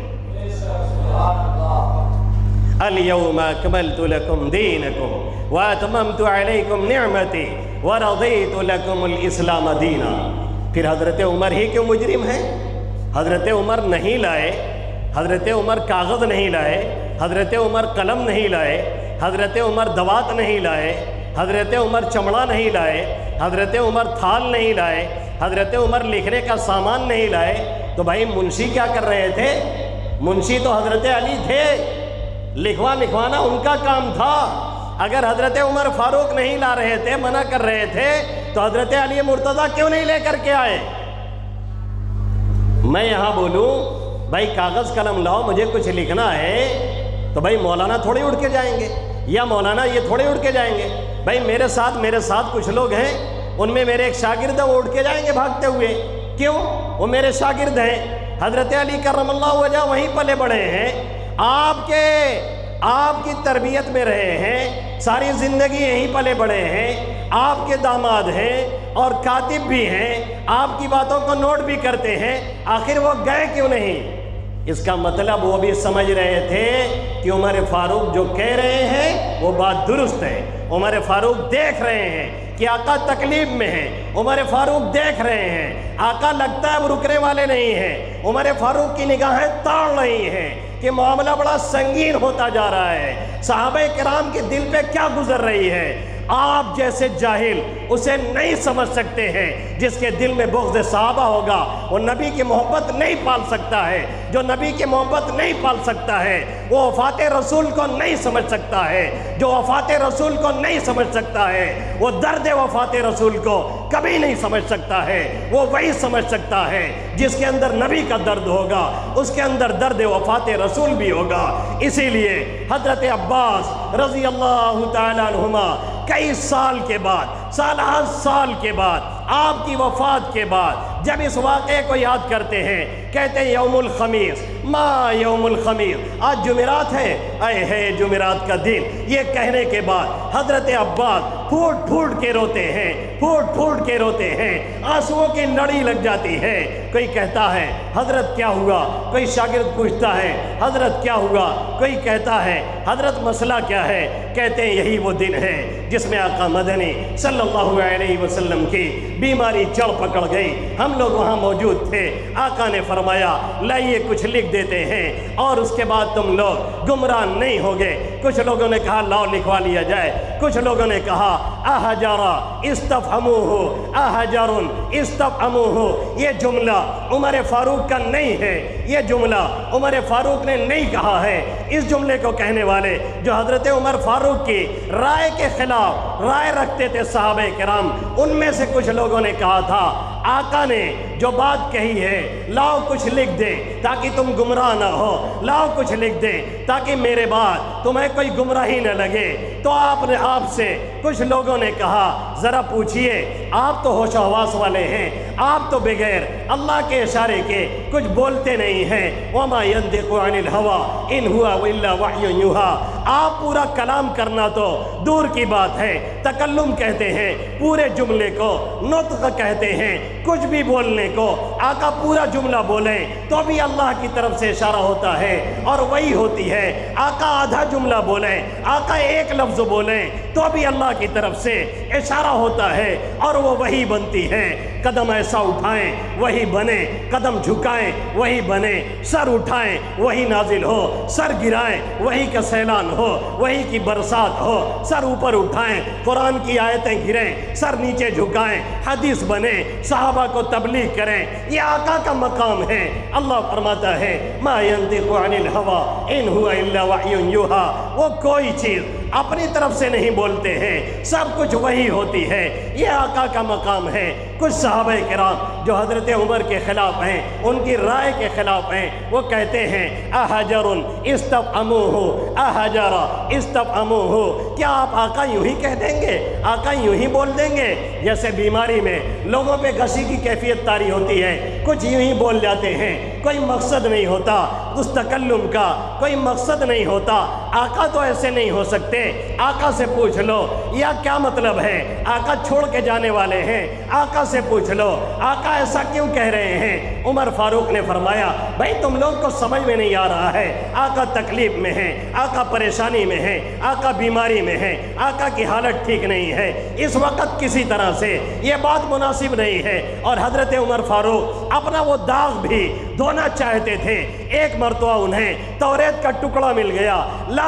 اليوم اکملت لکم دینکم واتممت علیکم نعمتی ورضیت لکم الاسلام دینا۔ پھر حضرت عمر ہی کیوں مجرم ہیں؟ حضرت عمر نہیں لائے، حضرت عمر کاغذ نہیں لائے، حضرت عمر قلم نہیں لائے، حضرت عمر دوات نہیں لائے، حضرت عمر چمڑا نہیں لائے، حضرت عمر تھال نہیں لائے، حضرت عمر لکھنے کا سامان نہیں لائے، تو بھائی منشی کیا کر رہے تھے؟ منشی تو حضرت علی تھے، لکھوانا ان کا کام تھا۔ اگر حضرت عمر فاروق نہیں لا رہے تھے، منع کر رہے تھے، تو حضرت علی مرتضیٰ کیوں نہیں لے کر کے آئے؟ میں یہاں بولوں بھائی کاغذ قلم لاؤ مجھے کچھ لکھنا ہے، تو بھائی مولانا تھوڑے اڑ کے جائیں گے، یا مولانا یہ تھوڑے اڑ کے جائیں گے۔ بھائی میرے ساتھ کچھ لوگ ہیں، ان میں میرے ایک شاگرد ہیں، وہ اڑ کے جائیں گے بھاگتے ہوئے، کیوں؟ وہ میرے شاگرد ہیں۔ حضرت علی کرم اللہ وجہ وہیں پلے بڑے ہیں، آپ کی تربیت میں رہے ہیں، ساری زندگی یہیں پلے بڑے ہیں، آپ کے داماد ہیں اور کاتب بھی ہیں، آپ کی باتوں کو نوٹ بھی کرتے ہیں، آخر وہ گئے کیوں نہیں؟ اس کا مطلب وہ بھی سمجھ رہے تھے کہ عمر فاروق جو کہہ رہے ہیں وہ بات درست ہے۔ عمر فاروق دیکھ رہے ہیں کہ آقا تکلیف میں ہیں، عمر فاروق دیکھ رہے ہیں آقا لگتا ہے وہ رکنے والے نہیں ہیں، عمر فاروق کی نگاہیں تاڑ رہی ہیں کہ معاملہ بڑا سنگین ہوتا جا رہا ہے، صحابہ کرام کے دل پہ کیا گزر رہی ہے۔ آپ جیسے جاہل اسے نہیں سمجھ سکتے ہیں، جس کے دل میں بغض صحابہ ہوگا وہ نبی کی محبت نہیں پال سکتا ہے، جو نبی کی محبت نہیں پال سکتا ہے وہ وفات رسول کو نہیں سمجھ سکتا ہے، جو وفات رسول کو نہیں سمجھ سکتا ہے وہ درد وفات رسول کو کبھی نہیں سمجھ سکتا ہے۔ وہ وہی سمجھ سکتا ہے جس کے اندر نبی کا درد ہوگا، اس کے اندر درد وفات رسول بھی ہوگا۔ اسی لیے حضرت عباس رضی اللہ تعالیٰ عنہما کئی سال کے بعد، سالہ سال کے بعد، آپ کی وفات کے بعد جب اس واقعے کو یاد کرتے ہیں کہتے ہیں یوم الخمیس، ما یوم الخمیس، آج جمعرات ہے، اے ہے جمعرات کا دن۔ یہ کہنے کے بعد حضرت عباس پھوٹ پھوٹ کے روتے ہیں، پھوٹ پھوٹ کے روتے ہیں، آنسوؤں کی لڑی لگ جاتی ہے۔ کوئی کہتا ہے حضرت کیا ہوا، کوئی شاگرد پوچھتا ہے حضرت کیا ہوا، کوئی کہتا ہے حضرت مسئلہ کیا ہے، کہتے ہیں یہی وہ دن ہے جس میں آقا مدنی صلی اللہ علیہ وسلم کی بیماری جڑ پکڑ گئی۔ ہم لوگ وہاں موجود تھے، آقا نے فرمایا لائیے کچھ لکھ دیتے ہیں اور اس کے بعد تم لوگ گمراہ نہیں ہوگے۔ کچھ لوگوں نے کہا لاؤ لکھوا لیا جائے، کچھ لوگوں نے کہا احجارا استفہموہ، احجار استفہموہ، یہ جملہ عمر فاروق کا نہیں ہے، یہ جملہ عمر فاروق نے نہیں کہا ہے۔ اس جملے کو کہنے والے جو حضرت عمر فاروق کی رائے کے خلاف رائے رکھتے تھے صحابہ کرام، ان میں سے کچھ لوگوں نے کہا تھا آقا نے جو بات کہی ہے لاؤ کچھ لکھ دے تاکہ تم گمراہ نہ ہو، لاؤ کچھ لکھ دے تاکہ میرے بعد تمہیں کوئی گمراہی نہ لگے۔ تو آپ سے کچھ لوگوں نے کہا ذرا پوچھئے، آپ تو ہوش و حواس والے ہیں، آپ تو بغیر اللہ کے اشارے کے کچھ بولتے نہیں ہیں۔ وما ينطق عن الهوى ان هو الا وحی یوحی، آپ پورا کلام کرنا تو دور کی بات ہے، تکلم کہتے ہیں پورے جملے کو، نطق کہتے ہیں کچھ بھی بولنے کو۔ آقا پورا جملہ بولیں تو بھی اللہ کی طرف سے اشارہ ہوتا ہے اور وہی ہوتی ہے۔ آقا آدھا جملہ بولیں، آقا ایک لفظ بولیں تو بھی اللہ کی طرف سے اشارہ ہوتا ہے اور وہ وہی بنتی ہے۔ قدم ایسا اٹھائیں وہی بنے، قدم جھکائیں وہی بنے، سر اٹھائیں وہی نازل ہو، سر گرائیں وہی کا سیلان ہو، وہی کی برسات ہو۔ سر اوپر اٹھائیں قرآن کی آیتیں گریں، سر نیچے جھکائیں حدیث بنے، صحابہ کو تبلیغ کریں، یہ آقا کا مقام ہے۔ اللہ فرماتا ہے ما ينطق عن الهوى ان هو الا وحی یوحی، وہ کوئی چیز اپنی طرف سے نہیں بولتے ہیں، سب کچھ وہی ہوتی ہے، یہ آقا کا مقام ہے۔ کچھ صحابہ کرام جو حضرت عمر کے خلاف ہیں، ان کی رائے کے خلاف ہیں، وہ کہتے ہیں احجر استفہموہ، احجر استفہموہ، کیا آپ آقا یوں ہی کہہ دیں گے، آقا یوں ہی بول دیں گے؟ جیسے بیماری میں لوگوں پہ غشی کی کیفیت طاری ہوتی ہے، کچھ یوں ہی بول جاتے ہیں، کوئی مقصد نہیں ہوتا اس تکلم کا، کوئی مقصد نہیں ہوتا۔ آقا تو ایسے نہیں ہو سکتے، آقا سے پوچھ لو یا کیا مطلب ہے، آقا چھوڑ کے جانے والے ہیں، آقا سے پوچھ لو آقا ایسا کیوں کہہ رہے ہیں۔ عمر فاروق نے فرمایا بھائی تم لوگ کو سمجھ میں نہیں آ رہا ہے، آقا تکلیف میں ہیں، آقا پریشانی میں ہیں، آقا بیماری میں ہیں، آقا کی حالت ٹھیک نہیں ہے، اس وقت کسی طرح سے یہ بات مناسب نہیں ہے۔ اور حضرت عمر فاروق اپنا وہ داغ بھی دھونا چاہتے تھے۔ ایک مرتبہ انہیں توریت کا ٹکڑا مل گیا،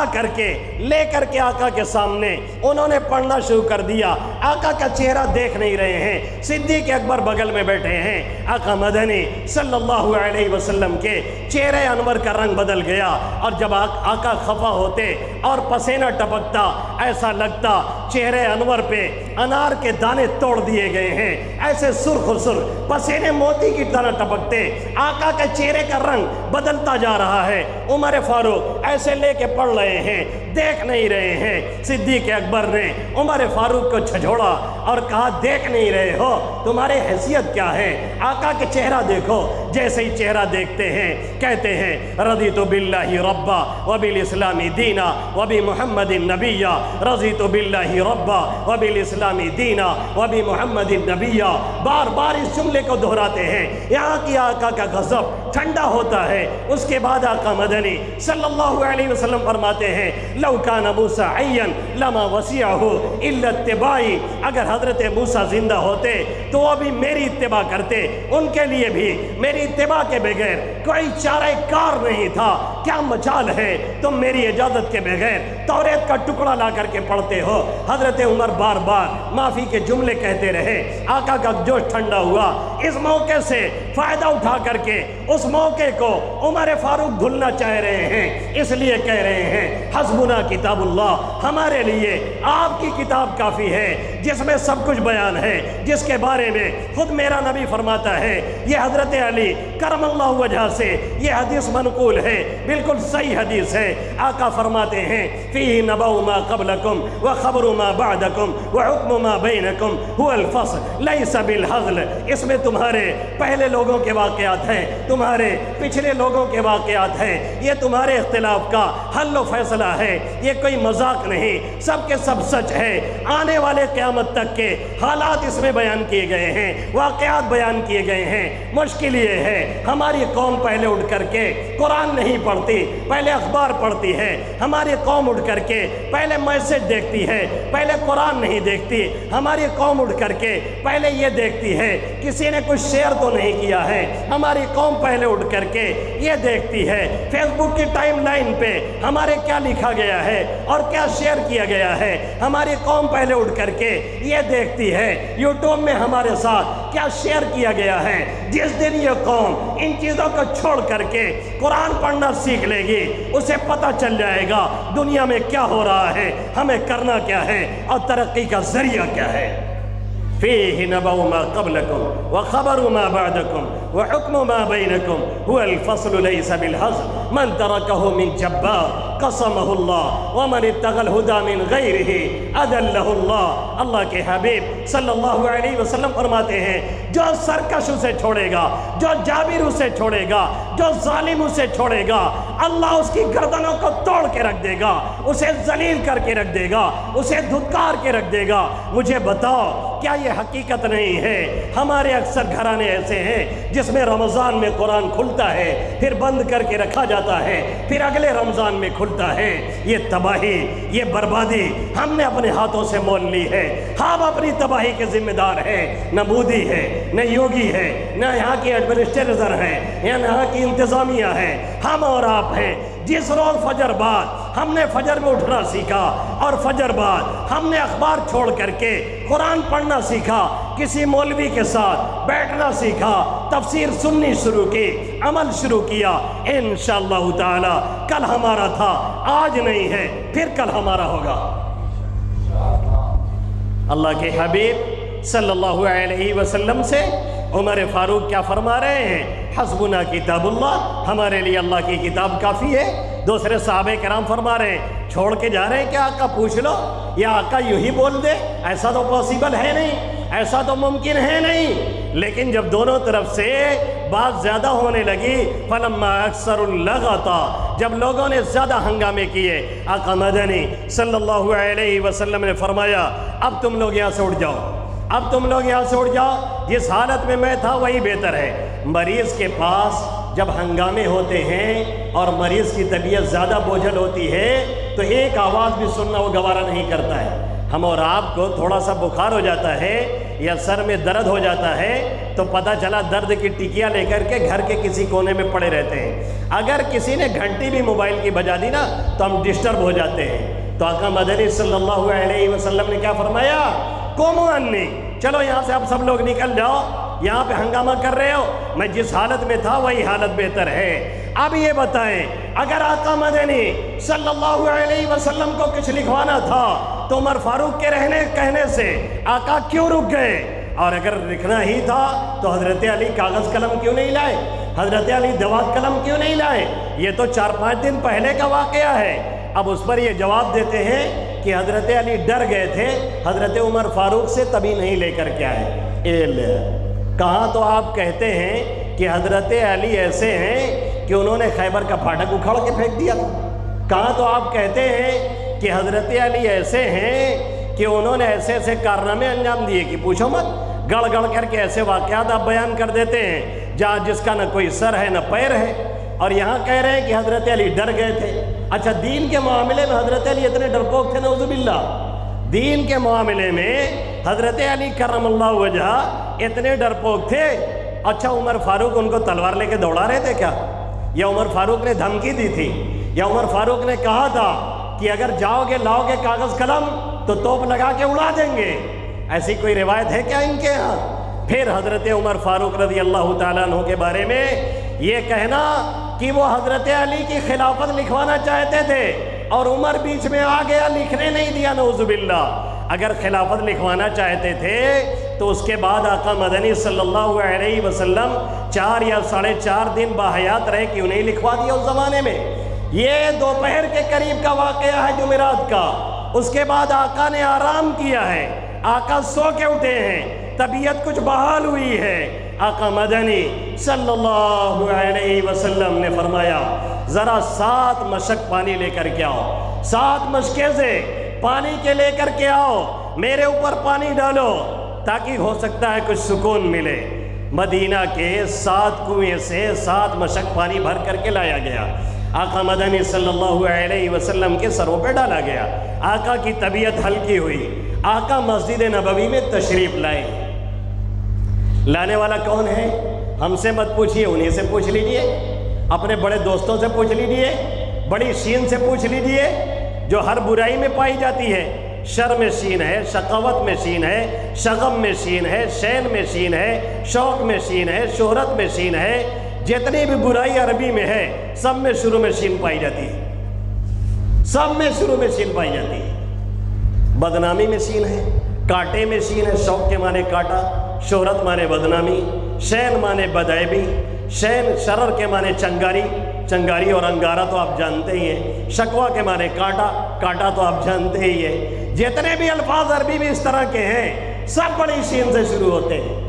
لے کر کے آقا کے سامنے انہوں نے پڑھنا شروع کر دیا۔ آقا کا چہرہ دیکھ نہیں رہے ہیں، صدیق اکبر بغل میں بیٹھے ہیں۔ آقا مدنی صلی اللہ علیہ وسلم کے چہرے انور کا رنگ بدل گیا، اور جب آقا خفا ہوتے اور پسینہ ٹپکتا ایسا لگتا چہرے انور پہ انار کے دانے توڑ دیے گئے ہیں، ایسے سرخ سرخ پسینے موتی کی طرح ٹپکتے، آقا کے چہرے کا رنگ بدلتا جا رہا ہے۔ عمر فاروق ایسے لے کے پڑھ رہے ہیں، دیکھ نہیں رہے ہیں۔ صدیق اکبر نے عمر فاروق کو جھجھوڑا اور کہا دیکھ نہیں رہے ہو، تمہاری حیثیت کیا ہے، آقا کے چہرہ دیکھو۔ جیسے ہی چہرہ دیکھتے ہیں کہتے ہیں رضیت باللہ ربا وبالاسلام دینا وبمحمد نبیا، رضیت باللہ ربا وبالاسلام دینا وبمحمد نبیا، بار بار اس جملے کو دہراتے ہیں۔ یہاں کی آقا کا غضب ٹھنڈا ہوتا ہے۔ اس کے بعد آقا مدنی صلی اللہ علیہ وسلم فرماتے ہیں لو کان موسیٰ حیا لما وسعہ الا اتباعی، اگر حضرت موسیٰ زندہ ہوتے تو وہ بھی میری اتباع کرتے، ان کے لیے بھی میری اتباع کے بغیر کوئی چارہ کار نہیں تھا۔ کیا مجال ہے تم میری اجازت کے بغیر توریت کا ٹکڑا لا کر کے پڑھتے ہو۔ حضرت عمر بار بار معافی کے جملے کہتے رہے، آقا کا جوش ٹھنڈا ہوا۔ اس موقع سے فائدہ اٹھا کر کے
اس موقع کو عمر فاروق بھولنا چاہ رہے ہیں، اس لیے کہہ رہے ہیں حسبنا کتاب اللہ، ہمارے لیے آپ کی کتاب کافی ہے جس میں سب کچھ بیان ہے، جس کے بارے میں خود میرا نبی فرماتا ہے۔ یہ حضرت علی کرم اللہ وجہ سے یہ حدیث منقول ہے، بالکل صحیح حدیث ہے۔ آقا فرماتے ہیں فیہ نبأ ما قبلکم وخبر ما بعدکم وحکم ما بینکم هو الفصل لیس بالہزل، اس میں تمہارے پہلے لوگوں کے واقعات ہیں، تمہارے پچھلے لوگوں کے واقعات ہیں، یہ تمہارے اختلاف کا حل و فیصلہ ہے، یہ کوئی مذاق نہیں، سب کے سب سچ ہے۔ آنے والے قیامت تک کے حالات اس میں بیان کیے گئے ہیں، واقعات بیان کیے گئے ہیں۔ مشکل یہ ہے ہماری قوم پہلے اٹھ کر کے قرآن نہیں پڑھتی، پہلے اخبار پڑھتی ہے۔ ہماری قوم اٹھ کر کے پہلے میسج دیکھتی ہے، پہلے قرآن نہیں دیکھتی۔ ہماری قوم اٹھ کر کے پہلے یہ دیکھتی ہے کسی نے کچھ شیئر تو نہیں کیا ہے۔ ہماری قوم پہلے اٹھ کر کے یہ دیکھتی ہے فیس بک کی ٹائم لائن پہ ہمارے کیا لکھا گیا ہے اور کیا شیئر کیا گیا ہے۔ ہماری قوم پہلے اٹھ کر کے یہ دیکھتی ہے یوٹیوب میں ہمارے ساتھ کیا شیئر کیا گیا ہے۔ جس دن یہ قوم ان چیزوں کو چھوڑ کر کے قرآن پڑھنا سیکھ لے گی، اسے پتہ چل جائے گا دنیا میں کیا ہو رہا ہے، ہمیں کرنا کیا ہے اور ترقی کا ذریعہ کیا ہے۔ فیہ نبأ ما قبلکم وخبر ما بعدکم وحکم ما بینکم هو الفصل لیس بالہزل من ترکہ من جبار قسمہ اللہ ومن اتقى الہدى من غیرہ اذلہ اللہ۔ اللہ کے حبیب صلی اللہ علیہ وسلم فرماتے ہیں جو سرکش اسے چھوڑے گا، جو جابر اسے چھوڑے گا، جو ظالم اسے چھوڑے گا، اللہ اس کی گردنوں کو توڑ کے رکھ دے گا، اسے ذلیل کر کے رکھ دے گا، اسے دھتکار کے رکھ دے گا۔ مجھے بتاؤ کیا یہ حقیقت نہیں ہے؟ ہمارے اکثر گھرانے ایسے ہیں جس میں رمضان میں قرآن کھلتا ہے، پھر بند کر کے رکھا جاتا ہے، پھر اگلے رمضان میں کھلتا ہے۔ یہ تباہی، یہ بربادی ہم نے اپنے ہاتھوں سے مول لی ہے۔ ہم اپنی تباہی کے ذمہ دار ہیں، نہ مودی ہے، نہ یوگی ہے، نہ یہاں کی ایڈمنسٹریٹر ہیں، یا یہاں کی انتظامیہ ہے، ہم اور آپ ہیں۔ جس روز فجر بعد ہم نے فجر میں اٹھنا سیکھا اور فجر بعد ہم نے اخبار چھوڑ کر کے قرآن پڑھنا سیکھا، کسی مولوی کے ساتھ بیٹھنا سیکھا، تفسیر سننی شروع کی، عمل شروع کیا، انشاءاللہ تعالی کل ہمارا تھا، آج نہیں ہے، پھر کل ہمارا ہوگا۔ اللہ کے حبیب صلی اللہ علیہ وسلم سے عمر فاروق کیا فرما رہے ہیں؟ حسبنا کتاب اللہ، ہمارے لیے اللہ کی کتاب کافی ہے۔ دوسرے صحابہ کرام فرما رہے ہیں چھوڑ کے جا رہے ہیں کہ آقا پوچھ لو، یا آقا یوں ہی بول دے، ایسا تو پاسبل ہے نہیں، ایسا تو ممکن ہے نہیں۔ لیکن جب دونوں طرف سے بات زیادہ ہونے لگی، فلما اکثر اللغطا، جب لوگوں نے زیادہ ہنگامے کیے، آقا مدنی صلی اللہ علیہ وسلم نے فرمایا اب تم لوگ یہاں سے اٹھ جاؤ، اب تم لوگ یہاں سے اٹھ جاؤ، جس حالت میں تھا وہی بہتر ہے۔ مریض کے پاس جب ہنگامے ہوتے ہیں اور مریض کی طبیعت زیادہ بوجھل ہوتی ہے تو ایک آواز بھی سننا وہ گوارا نہیں کرتا ہے۔ ہم اور آپ کو تھوڑا سا بخار ہو جاتا ہے یا سر میں درد ہو جاتا ہے تو پتہ چلا درد کی ٹکیاں لے کر کے گھر کے کسی کونے میں پڑے رہتے ہیں۔ اگر کسی نے گھنٹی بھی موبائل کی بجا دی نا تو ہم ڈسٹرب ہو جاتے ہیں۔ تو آقا مدنی صلی اللہ علیہ وسلم نے کیا فرمایا؟ قوموا انی، چلو یہاں سے اب سب لوگ نکل جاؤ، یہاں پہ ہنگامہ کر رہے ہو، میں جس حالت میں تھا وہی حالت بہتر ہے۔ اب یہ بتائیں اگر آقا مدنی صلی اللہ علیہ وسلم کو کچھ لکھوانا تھا تو عمر فاروق کے کہنے سے آقا کیوں رک گئے؟ اور اگر لکھنا ہی تھا تو حضرت علی کاغذ قلم کیوں نہیں لائے؟ حضرت علی دوات قلم کیوں نہیں لائے؟ یہ تو 4-5 دن پہلے کا واقعہ ہے۔ اب اس پر یہ جواب دیتے ہیں کہ حضرت علی ڈر گئے تھے حضرت عمر فاروق سے، تبھی نہیں لے کر کے آئے۔ کہاں تو آپ کہتے ہیں کہ حضرت علی ایسے ہیں کہ انہوں نے خیبر کا پھاٹک اکھاڑ کے پھینک دیا تھا۔ کہاں تو آپ کہتے ہیں کہ حضرت علی ایسے ہیں کہ انہوں نے ایسے ایسے کارنامے انجام دیے کہ پوچھو مت، گڑ گڑ کر کے ایسے واقعات آپ بیان کر دیتے ہیں جہاں جس کا نہ کوئی سر ہے نہ پیر ہے، اور یہاں کہہ رہے ہیں کہ حضرت علی ڈر گئے تھے۔ اچھا، دین کے معاملے میں حضرت علی اتنے ڈرپوک تھے؟ نعوذ باللہ، دین کے معاملے میں حضرت علی کرم اللہ وجہ اتنے ڈرپوک تھے۔ اچھا، عمر فاروق ان کو تلوار لے کے دوڑا رہے تھے کیا؟ یا عمر فاروق نے دھمکی دی تھی؟ یا عمر فاروق نے کہا تھا کہ اگر جاؤ گے لاؤ گے کاغذ قلم تو توپ لگا کے اڑا دیں گے؟ ایسی کوئی روایت ہے کیا ان کے ہاں؟ پھر حضرت عمر فاروق رضی اللہ تعالیٰ عنہ کے بارے میں یہ کہنا کہ وہ حضرت علی کی خلافت لکھوانا چاہتے تھے اور عمر بیچ میں آ گیا، لکھنے نہیں دیا، نعوذ باللہ۔ اگر خلافت لکھوانا چاہتے تھے تو اس کے بعد آقا مدنی صلی اللہ علیہ وسلم 4 یا 4.5 دن باحیات رہے، کیوں نہیں لکھوا دیا اس زمانے میں؟ یہ دوپہر کے قریب کا واقعہ ہے جمعرات کا۔ اس کے بعد آقا نے آرام کیا ہے، آقا سو کے اٹھے ہیں، طبیعت کچھ بحال ہوئی ہے۔ آقا مدنی صلی اللہ علیہ وسلم نے فرمایا ذرا 7 مشک پانی لے کر کے آؤ، 7 مشکے سے پانی کے لے کر کے آؤ، میرے اوپر پانی ڈالو تاکہ ہو سکتا ہے کچھ سکون ملے۔ مدینہ کے 7 کنویں سے 7 مشک پانی بھر کر کے لایا گیا، آقا مدنی صلی اللہ علیہ وسلم کے سروں پہ ڈالا گیا، آقا کی طبیعت ہلکی ہوئی، آقا مسجد نبوی میں تشریف لائے۔ لانے والا کون ہے؟ ہم سے مت پوچھئے، انہیں سے پوچھ لیجئے، اپنے بڑے دوستوں سے پوچھ لیجئے، بڑی شین سے پوچھ لیجئے جو ہر برائی میں پائی جاتی ہے۔ شر میں شین ہے، شقاوت میں شین ہے، شغم میں شین ہے، شین میں شین ہے، شوق میں شین ہے، شہرت میں شین ہے، جتنی بھی برائی عربی میں ہے سب میں شروع میں شین پائی جاتی ہے، سب میں شروع میں شین پائی جاتی ہے۔ بدنامی میں شین ہے، کاٹے میں شین ہے، شوق کے معنی کاٹا، شہرت معنی بدنامی، شین معنی بدعیبی، شین شرر کے معنی چنگاری، چنگاری اور انگارہ تو آپ جانتے ہی ہیں، شکوہ کے معنی کاٹا، کاٹا تو آپ جانتے ہی ہیں۔ جتنے بھی الفاظ عربی میں اس طرح کے ہیں سب بڑی شین سے شروع ہوتے ہیں۔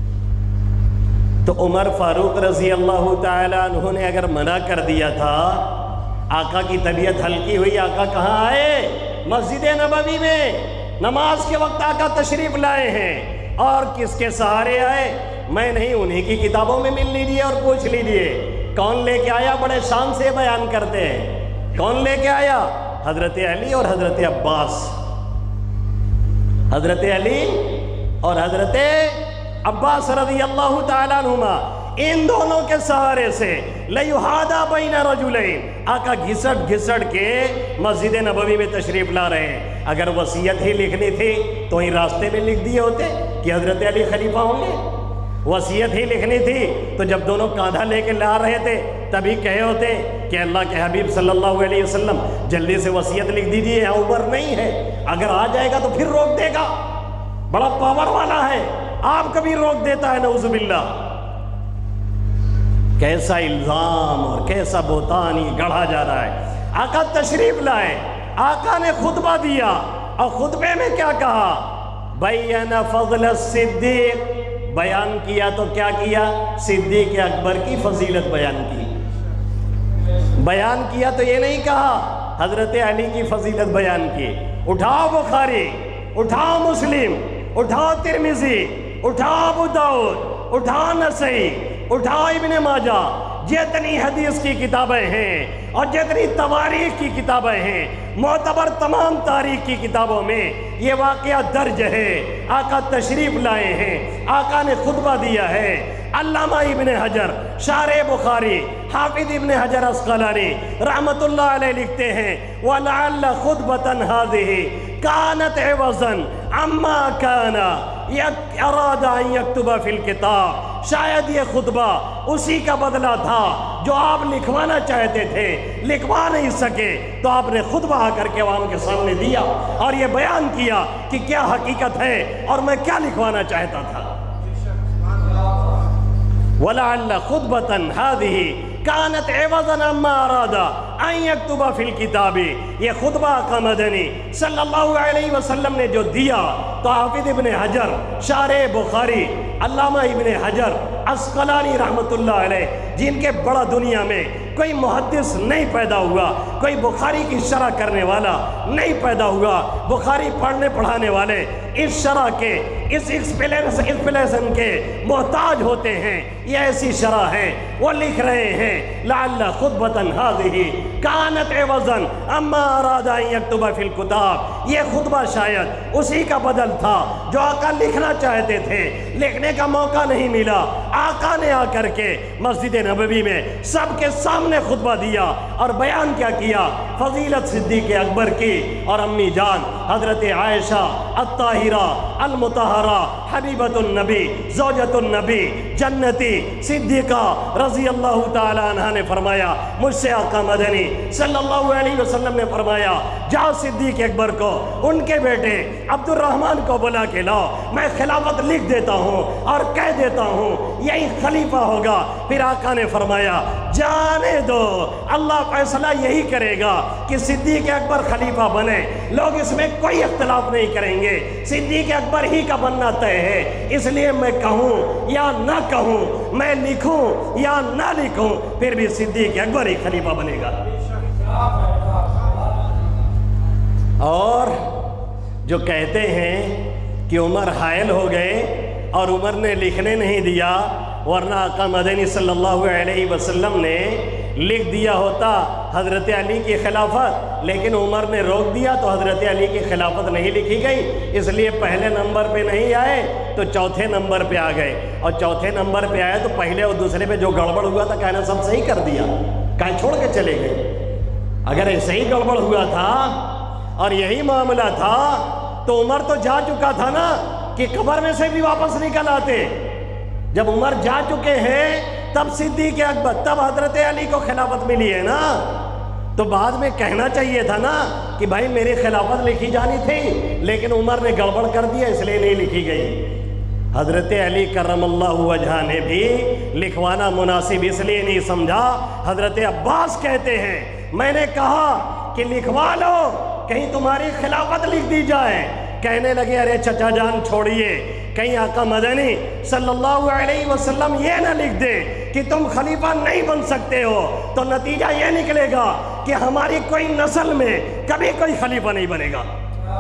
تو عمر فاروق رضی اللہ تعالیٰ عنہ نے اگر منع کر دیا تھا، آقا کی طبیعت ہلکی ہوئی، آقا کہاں آئے؟ مسجد نبوی میں نماز کے وقت آقا تشریف لائے ہیں، اور کس کے سہارے آئے؟ میں نہیں، انہی کی کتابوں میں مل لیجئے اور پوچھ لیجئے کون لے کے آیا، بڑے شان سے بیان کرتے ہیں۔ کون لے کے آیا؟ حضرت علی اور حضرت عباس، حضرت علی اور حضرت عباس رضی اللہ تعالیٰ عنہما، ان دونوں کے سہارے سے لیہادا بین رجلین، آقا گھسٹ گھسٹ کے مسجد نبوی میں تشریف لا رہے ہیں۔ اگر وصیت ہی لکھنی تھی تو ہی راستے میں لکھ دیے ہوتے کہ حضرت علی خلیفہ ہوں گے۔ وصیت ہی لکھنی تھی تو جب دونوں کاندھا لے کے لا رہے تھے تبھی کہے ہوتے کہ اللہ کے حبیب صلی اللہ علیہ وسلم جلدی سے وصیت لکھ دیجئے، یہاں عمر نہیں ہے، اگر آ جائے گا تو پھر روک دے گا، بڑا پاور والا ہے، آپ کبھی روک دیتا ہے، نعوذ باللہ۔ کیسا الزام اور کیسا بہتان یہ گڑھا جا رہا ہے۔ آقا تشریف لائے، آقا نے خطبہ دیا، اور خطبے میں کیا کہا؟ بین فضل الصدیق، بیان کیا تو کیا کیا؟ صدیق اکبر کی فضیلت بیان کی۔ بیان کیا تو یہ نہیں کہا حضرت علی کی فضیلت بیان کی۔ اٹھاؤ بخاری، اٹھاؤ مسلم، اٹھاؤ ترمذی، اٹھاؤ ابو داؤد، اٹھاؤ نسائی، اٹھاؤ ابن ماجہ، جتنی حدیث کی کتابیں ہیں اور جتنی تواریخ کی کتابیں ہیں، معتبر تمام تاریخ کی کتابوں میں یہ واقعہ درج ہے۔ آقا تشریف لائے ہیں، آقا نے خطبہ دیا ہے۔ علامہ ابن حجر شارح بخاری، حافظ ابن حجر اسقلانی رحمت اللہ علیہ لکھتے ہیں وَلَعَلَّ خُطْبَةً هَذِهِ كَانَتْ عِوَضًا عَمَّا كَانَ أَرَادَ أَن يَكْتُبَ فِي الْكِتَابِ، شاید یہ خطبہ اسی کا بدلہ تھا جو آپ لکھوانا چاہتے تھے، لکھوا نہیں سکے تو آپ نے خطبہ آ کر کے عوام کے سامنے دیا اور یہ بیان کیا کہ کیا حقیقت ہے اور میں کیا لکھوانا چاہتا تھا۔ وَلَعَلَّ خُطْبَةً هَذِهِ كَانَتْ عِوَضًا عَمَّا أَرَادَ أَن يَكْتُبَ فِي الْكِتَابِ، یہ خطبہ آقا مدنی صلی اللہ علیہ وسلم نے جو دیا تو حافظ ابن حجر شارح بخاری، علامہ ابن حجر اسقلانی رحمت اللہ علیہ، جن کے بڑا دنیا میں کوئی محدث نہیں پیدا ہوا، کوئی بخاری کی شرح کرنے والا نہیں پیدا ہوا، بخاری پڑھنے پڑھانے والے اس شرح کے، اس ایکسپلیشن کے محتاج ہوتے ہیں۔ یہ ایسی شرح ہے، وہ لکھ رہے ہیں لعل خطبةً هذه كانت عوضا عما اراد ان يكتب في الكتاب، یہ خطبہ شاید اسی کا بدل تھا جو آقا لکھنا چاہتے تھے، لکھنے کا موقع نہیں ملا، آقا نے آ کر کے مسجد نبوی میں سب کے سامنے خطبہ دیا اور بیان کیا کیا فضیلت صدیق اکبر کی اور امی جان حضرت عائشہ الطاہرہ المطہرہ حبیبۃ النبی زوجۃ النبی جنتی صدیقہ رضی اللہ تعالی عنہ نے فرمایا، مجھ سے آقا مدنی صلی اللہ علیہ وسلم نے فرمایا جاؤ صدیق اکبر کو ان کے بیٹے عبد الرحمن کو بلا کے لاؤ، میں خلافت لکھ دیتا ہوں اور کہہ دیتا ہوں یہی خلیفہ ہوگا۔ پھر آقا نے فرمایا جانے دو، اللہ فیصلہ یہی کرے گا کہ صدیق اکبر خلیفہ بنے، لوگ اس میں کوئی اختلاف نہیں کریں گے، صدیق اکبر ہی کا بننا طے ہے۔ اس لیے میں کہوں یا نہ کہوں، میں لکھوں یا نہ لکھوں، پھر بھی صدیق اکبر ہی خلیفہ بنے گا۔ اور جو کہتے ہیں کہ عمر حائل ہو گئے اور عمر نے لکھنے نہیں دیا، ورنہ آقا مدنی صلی اللہ علیہ وسلم نے لکھ دیا ہوتا حضرت علی کی خلافت، لیکن عمر نے روک دیا تو حضرت علی کی خلافت نہیں لکھی گئی، اس لیے پہلے نمبر پہ نہیں آئے تو چوتھے نمبر پہ آ گئے، اور چوتھے نمبر پہ آئے تو پہلے اور دوسرے پہ جو گڑبڑ ہوا تھا کہنا سب صحیح کر دیا، کہیں چھوڑ کے چلے گئے۔ اگر ایسے ہی گڑبڑ ہوا تھا اور یہی معاملہ تھا تو عمر تو جا چکا تھا نا کہ قبر میں سے بھی واپس نکل آتے۔ جب عمر جا چکے ہیں تب صدیق اکبر، تب حضرت علی کو خلافت ملی ہے نا، تو بعد میں کہنا چاہیے تھا نا کہ بھائی میری خلافت لکھی جانی تھی لیکن عمر نے گڑبڑ کر دیا اس لیے نہیں لکھی گئی۔ حضرت علی کرم اللہ وجہ نے بھی لکھوانا مناسب اس لیے نہیں سمجھا۔ حضرت عباس کہتے ہیں میں نے کہا کہ لکھوا لو کہیں تمہاری خلافت لکھ دی جائے، کہنے لگے ارے چچا جان چھوڑیے، کہیں آقا مدنی صلی اللہ علیہ وسلم یہ نہ لکھ دے کہ تم خلیفہ نہیں بن سکتے ہو، تو نتیجہ یہ نکلے گا کہ ہماری کوئی نسل میں کبھی کوئی خلیفہ نہیں بنے گا۔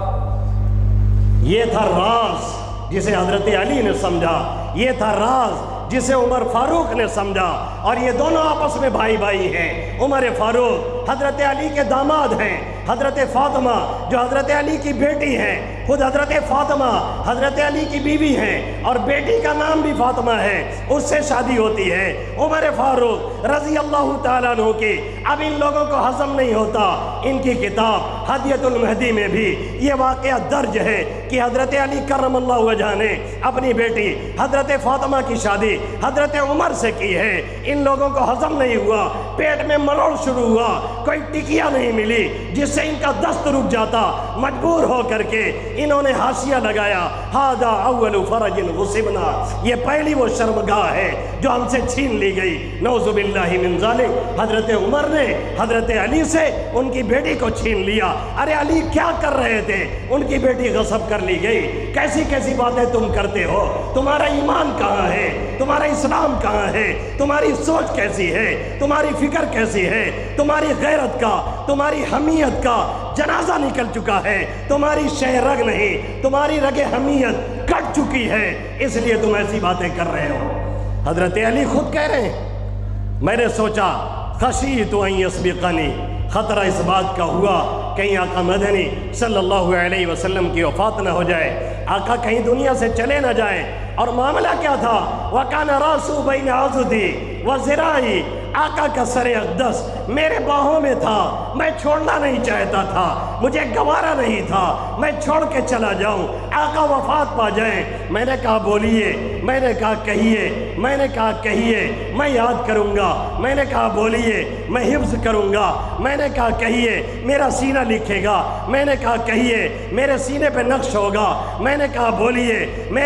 یہ تھا راز جسے حضرت علی نے سمجھا، یہ تھا راز جسے عمر فاروق نے سمجھا، اور یہ دونوں آپس میں بھائی بھائی ہیں۔ عمر فاروق حضرت علی کے داماد ہیں، حضرت فاطمہ جو حضرت علی کی بیٹی ہیں، خود حضرت فاطمہ حضرت علی کی بیوی ہیں اور بیٹی کا نام بھی فاطمہ ہے، اس سے شادی ہوتی ہے۔ عمر فاروق رضی اللہ تعالیٰ عنہ کی اب ان لوگوں کو ہضم نہیں ہوتا، ان کی کتاب ہدیۃ المہدی میں بھی یہ واقعہ درج ہے کہ حضرت علی کرم اللہ وجہ نے اپنی بیٹی حضرت فاطمہ کی شادی حضرت عمر سے کی ہے۔ ان لوگوں کو ہضم نہیں ہوا، پیٹ میں مروڑ شروع ہوا، کوئی ٹکیا نہیں ملی جس سے ان کا دست رک جاتا، مجبور ہو کر کے انہوں نے حاشیہ لگایا ہذا اول فرج غصبنا، یہ پہلی وہ شرمگاہ ہے جو ہم سے چھین لی گئی، نعوذ باللہ من ذالک۔ حضرت عمر نے حضرت علی سے ان کی بیٹی کو چھین لیا۔ ارے علی کیا کر رہے تھے؟ ان کی بیٹی غصب کر لی گئی۔ کیسی کیسی باتیں تم کرتے ہو؟ تمہارا ایمان کہاں ہے؟ تمہارا اسلام کہاں ہے؟ تمہاری سوچ کیسی ہے؟ تمہاری فکر کیسی ہے؟ تمہاری غیرت کا، تمہاری حمیت کا جنازہ نکل چکا ہے، تمہاری شہ رگ نہیں، تمہاری رگ حمیت کٹ چکی ہے، اس لیے تم ایسی باتیں کر رہے ہو۔ حضرت علی خود کہہ رہے ہیں میں نے سوچا خشیت ان یسبقنی، خطرہ اس بات کا ہوا کہیں آقا مدنی صلی اللہ علیہ وسلم کی وفات نہ ہو جائے، آقا کہیں دنیا سے چلے نہ جائیں۔ اور معاملہ کیا تھا؟ وَكَانَ رَاسُ بَيْنَ عَضُدِي وَزِرَائِي، آقا کا سر اقدس میرے باہوں میں تھا، میں چھوڑنا نہیں چاہتا تھا، مجھے گوارا نہیں تھا میں چھوڑ کے چلا جاؤں، آقا وفات پا جائیں۔ میں نے کہا بولیے، میں نے کہا کہیے، میں نے کہا کہیے، میں یاد کروں گا، میں نے کہا بولیے، میں حفظ کروں گا، میں نے کہا کہیے، میرا سینہ لکھے گا، میں نے کہا کہیے، میرے سینے پہ نقش ہوگا، میں نے کہا بولیے،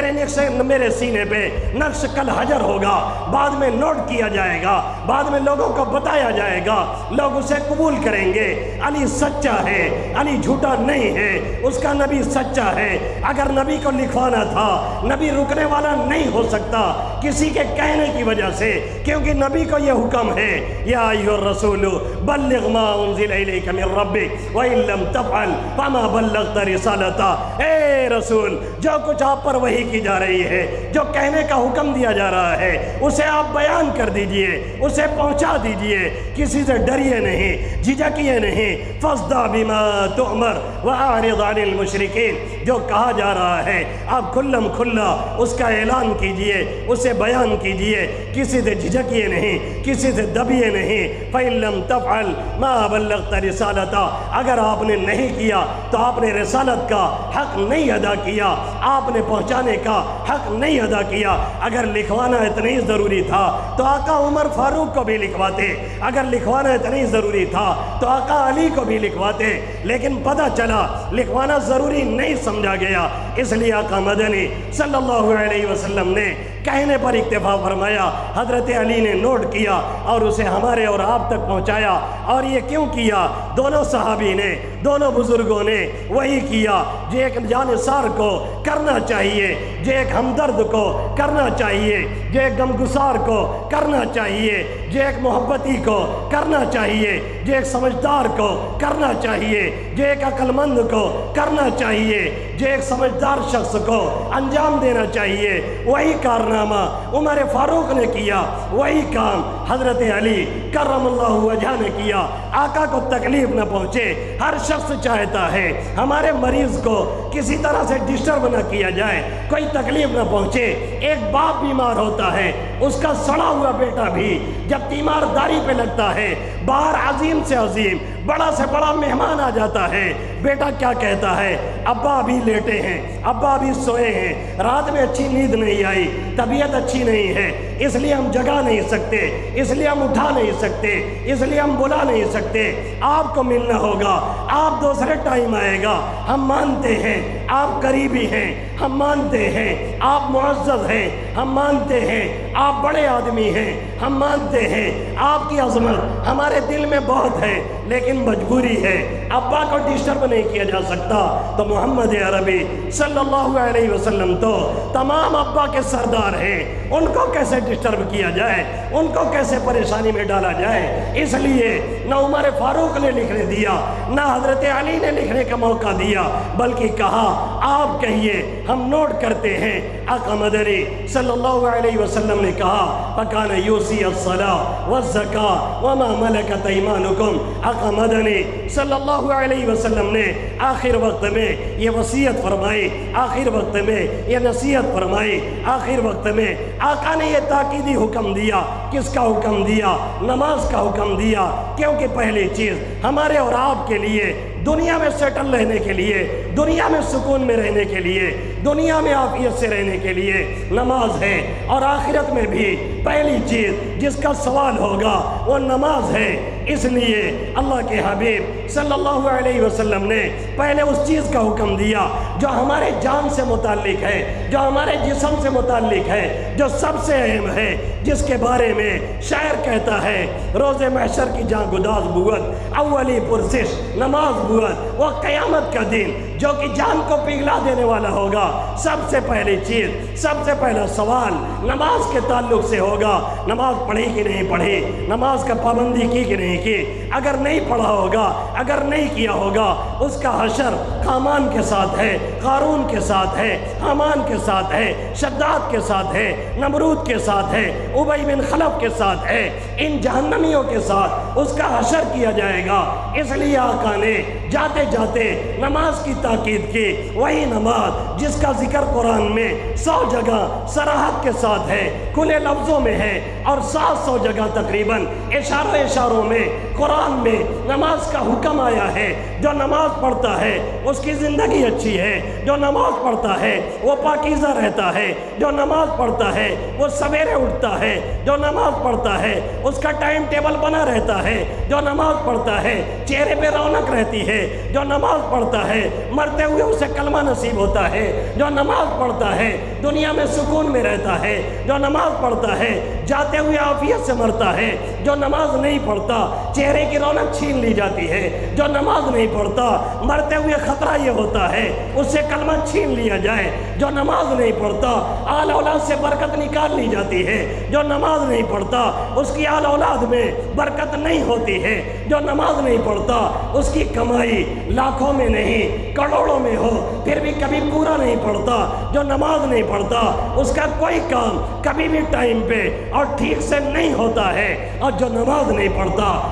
میرے سینے پہ نقش کل حجر ہوگا، بعد میں نوٹ کیا جائے گا، بعد میں لوگوں کو بتایا جائے گا، لوگ اسے قبول کریں گے۔ علی سچا ہے، علی جھوٹا نہیں ہے، اس کا نبی سچا ہے۔ اگر نبی کو لکھوانا تھا، نبی رکنے والا نہیں ہو سکتا کسی کے کہنے کی وجہ سے، کیونکہ نبی کو یہ حکم ہے یا ایھا الرسول بلغ ما انزل الیک من ربک وان لم تفعل فما بلغت رسالتہ۔ اے رسول، جو کچھ آپ پر وحی کی جا رہی ہے، جو کہنے کا حکم دیا جا رہا ہے، اسے آپ بیان کر دیجئے، اسے پہنچا دیجئے، کسی سے ڈریے نہیں۔ جھجکیے نہیں، فاصدع بما تؤمر واعرض عن المشرکین، جو کہا جا رہا ہے آپ کھلم کھلا اس کا اعلان کیجئے، اسے بیان کیجئے، کسی سے جھجکیے نہیں، کسی سے دبیے نہیں۔ فَإِن لَمْ تَفْعَلْ مَا بَلَّغْتَ رِسَالَتَهُ، اگر آپ نے نہیں کیا تو آپ نے رسالت کا حق نہیں ادا کیا، آپ نے پہنچانے کا حق نہیں ادا کیا۔ اگر لکھوانا اتنا ہی ضروری تھا تو آقا عمر فاروق کو بھی لکھواتے، اگر لکھوانا اتنا ہی ضروری تھا تو آقا علی کو بھی لکھواتے، لیکن پتہ چلا لکھوانا ضروری نہیں سمجھا گیا، اس لیے آقا مدنی صلی اللہ علیہ وسلم نے کہنے پر اکتفا فرمایا۔ حضرت علی نے نوٹ کیا اور اسے ہمارے اور آپ تک پہنچایا۔ اور یہ کیوں کیا؟ دونوں صحابی نے، دونوں بزرگوں نے وہی کیا جو ایک جانثار کو کرنا چاہیے، جو ایک ہمدرد کو کرنا چاہیے، جو ایک غمگسار کو کرنا چاہیے، جو ایک محبتی کو کرنا چاہیے، جو ایک سمجھدار کو کرنا چاہیے، جو ایک عقل مند کو کرنا چاہیے، جو ایک سمجھدار شخص کو انجام دینا چاہیے، وہی کارنامہ عمر فاروق نے کیا، وہی کام حضرت علی کرم اللہ وجہ نے کیا۔ آقا کو تکلیف نہ پہنچے، ہر شخص چاہتا ہے ہمارے مریض کو کسی طرح سے ڈسٹرب نہ کیا جائے، کوئی تکلیف نہ پہنچے۔ ایک باپ بیمار ہوتا ہے، اس کا سڑا ہوا بیٹا بھی جب تیمارداری پہ لگتا ہے، باہر عظیم سے عظیم، بڑا سے بڑا مہمان آ جاتا ہے، بیٹا کیا کہتا ہے؟ ابا ابھی لیٹے ہیں، ابا ابھی سوئے ہیں، رات میں اچھی نیند نہیں آئی، طبیعت اچھی نہیں ہے، اس لیے ہم جگا نہیں سکتے، اس لیے ہم اٹھا نہیں سکتے، اس لیے ہم بلا نہیں سکتے، آپ کو ملنا ہوگا، آپ دوسرے ٹائم آئے گا۔ ہم مانتے ہیں آپ قریبی ہیں، ہم مانتے ہیں آپ معزز ہیں، ہم مانتے ہیں آپ بڑے آدمی ہیں، ہم مانتے ہیں آپ کی عظمت ہمارے دل میں بہت ہے، لیکن مجبوری ہے، ابا کو ڈسٹرب نہیں کیا جا سکتا۔ تو محمد عربی صلی اللہ علیہ وسلم تو تمام ابا کے سردار ہیں، ان کو کیسے ڈسٹرب کیا جائے، ان کو کیسے پریشانی میں ڈالا جائے؟ اس لیے نہ عمر فاروق نے لکھنے دیا، نہ حضرت علی نے لکھنے کا موقع دیا، بلکہ کہا آپ کہیے، ہم نوٹ کرتے ہیں۔ آقا مدنی صلی اللہ علیہ وسلم نے کہا فَكَانَ يُوصِي الصَّلَاةَ وَالزَّكَاةَ وَمَا مَلَكَتْ أَيْمَانُكُمْ۔ آقا مدنی صلی اللہ علیہ وسلم نے آخر وقت میں یہ وصیت فرمائی، آخر وقت میں یہ نصیحت فرمائی، آخر وقت میں آقا نے یہ تاکیدی حکم دیا۔ کس کا حکم دیا؟ نماز کا حکم دیا، کیونکہ پہلی چیز ہمارے اور آپ کے لیے دنیا میں سیٹل رہنے کے لیے، دنیا میں سکون میں رہنے کے لیے، دنیا میں عافیت سے رہنے کے لیے نماز ہے، اور آخرت میں بھی پہلی چیز جس کا سوال ہوگا وہ نماز ہے۔ اس لیے اللہ کے حبیب صلی اللہ علیہ وسلم نے پہلے اس چیز کا حکم دیا جو ہمارے جان سے متعلق ہے، جو ہمارے جسم سے متعلق ہے، جو سب سے اہم ہے، جس کے بارے میں شاعر کہتا ہے روز محشر کی جاں گداز بود، اولی پرسش نماز بود، وہ قیامت کا دن جو کہ جان کو پگھلا دینے والا ہوگا۔ سب سے پہلی چیز، سب سے پہلا سوال نماز کے تعلق سے ہوگا، نماز پڑھی کہ نہیں پڑھی، نماز کا پابندی کی کہ نہیں کی۔ اگر نہیں پڑھا ہوگا، اگر نہیں کیا ہوگا، اس کا حشر حامان کے ساتھ ہے، قارون کے ساتھ ہے، حامان کے ساتھ ہے، شداد کے ساتھ ہے، نمرود کے ساتھ ہے، ابی بن خلف کے ساتھ ہے، ان جہنمیوں کے ساتھ اس کا حشر کیا جائے گا۔ اس لیے آقا نے جاتے جاتے نماز کی تاکید کی، وہی نماز جس کا ذکر قرآن میں 100 جگہ صراحت کے ساتھ ہے، کھلے لفظوں میں ہے، اور 700 جگہ تقریباً اشاروں میں قرآن میں نماز کا حکم آیا ہے۔ جو نماز پڑھتا ہے اس کی زندگی اچھی ہے، جو نماز پڑھتا ہے وہ پاکیزہ رہتا ہے، جو نماز پڑھتا ہے وہ سویرے اٹھتا ہے، جو نماز پڑھتا ہے اس کا ٹائم ٹیبل بنا رہتا ہے، جو نماز پڑھتا ہے چہرے پہ رونق رہتی ہے، جو نماز پڑھتا ہے مرتے ہوئے اسے کلمہ نصیب ہوتا ہے، جو نماز پڑھتا ہے دنیا میں سکون میں رہتا ہے، جو نماز پڑھتا ہے جاتے ہوئے عافیت سے مرتا ہے، جو نماز نہیں پڑھتا چہرے کی رونق چھین لی جاتی ہے، جو نماز نہیں پڑھتا مرتے ہوئے خطرہ یہ ہوتا ہے اس سے کلمہ چھین لیا جائے، جو نماز نہیں پڑھتا آل اولاد سے برکت نکال لی جاتی ہے، جو نماز نہیں پڑھتا اس کی آل اولاد میں برکت نہیں ہوتی ہے، جو نماز نہیں پڑھتا اس کی کمائی لاکھوں میں نہیں کروڑوں میں ہو پھر بھی کبھی پورا نہیں پڑھتا، جو نماز نہیں پڑھتا اس کا کوئی کام کبھی بھی ٹائم پہ اور ٹھیک سے نہیں ہوتا ہے، اور جو نماز نہیں پڑھتا اس کو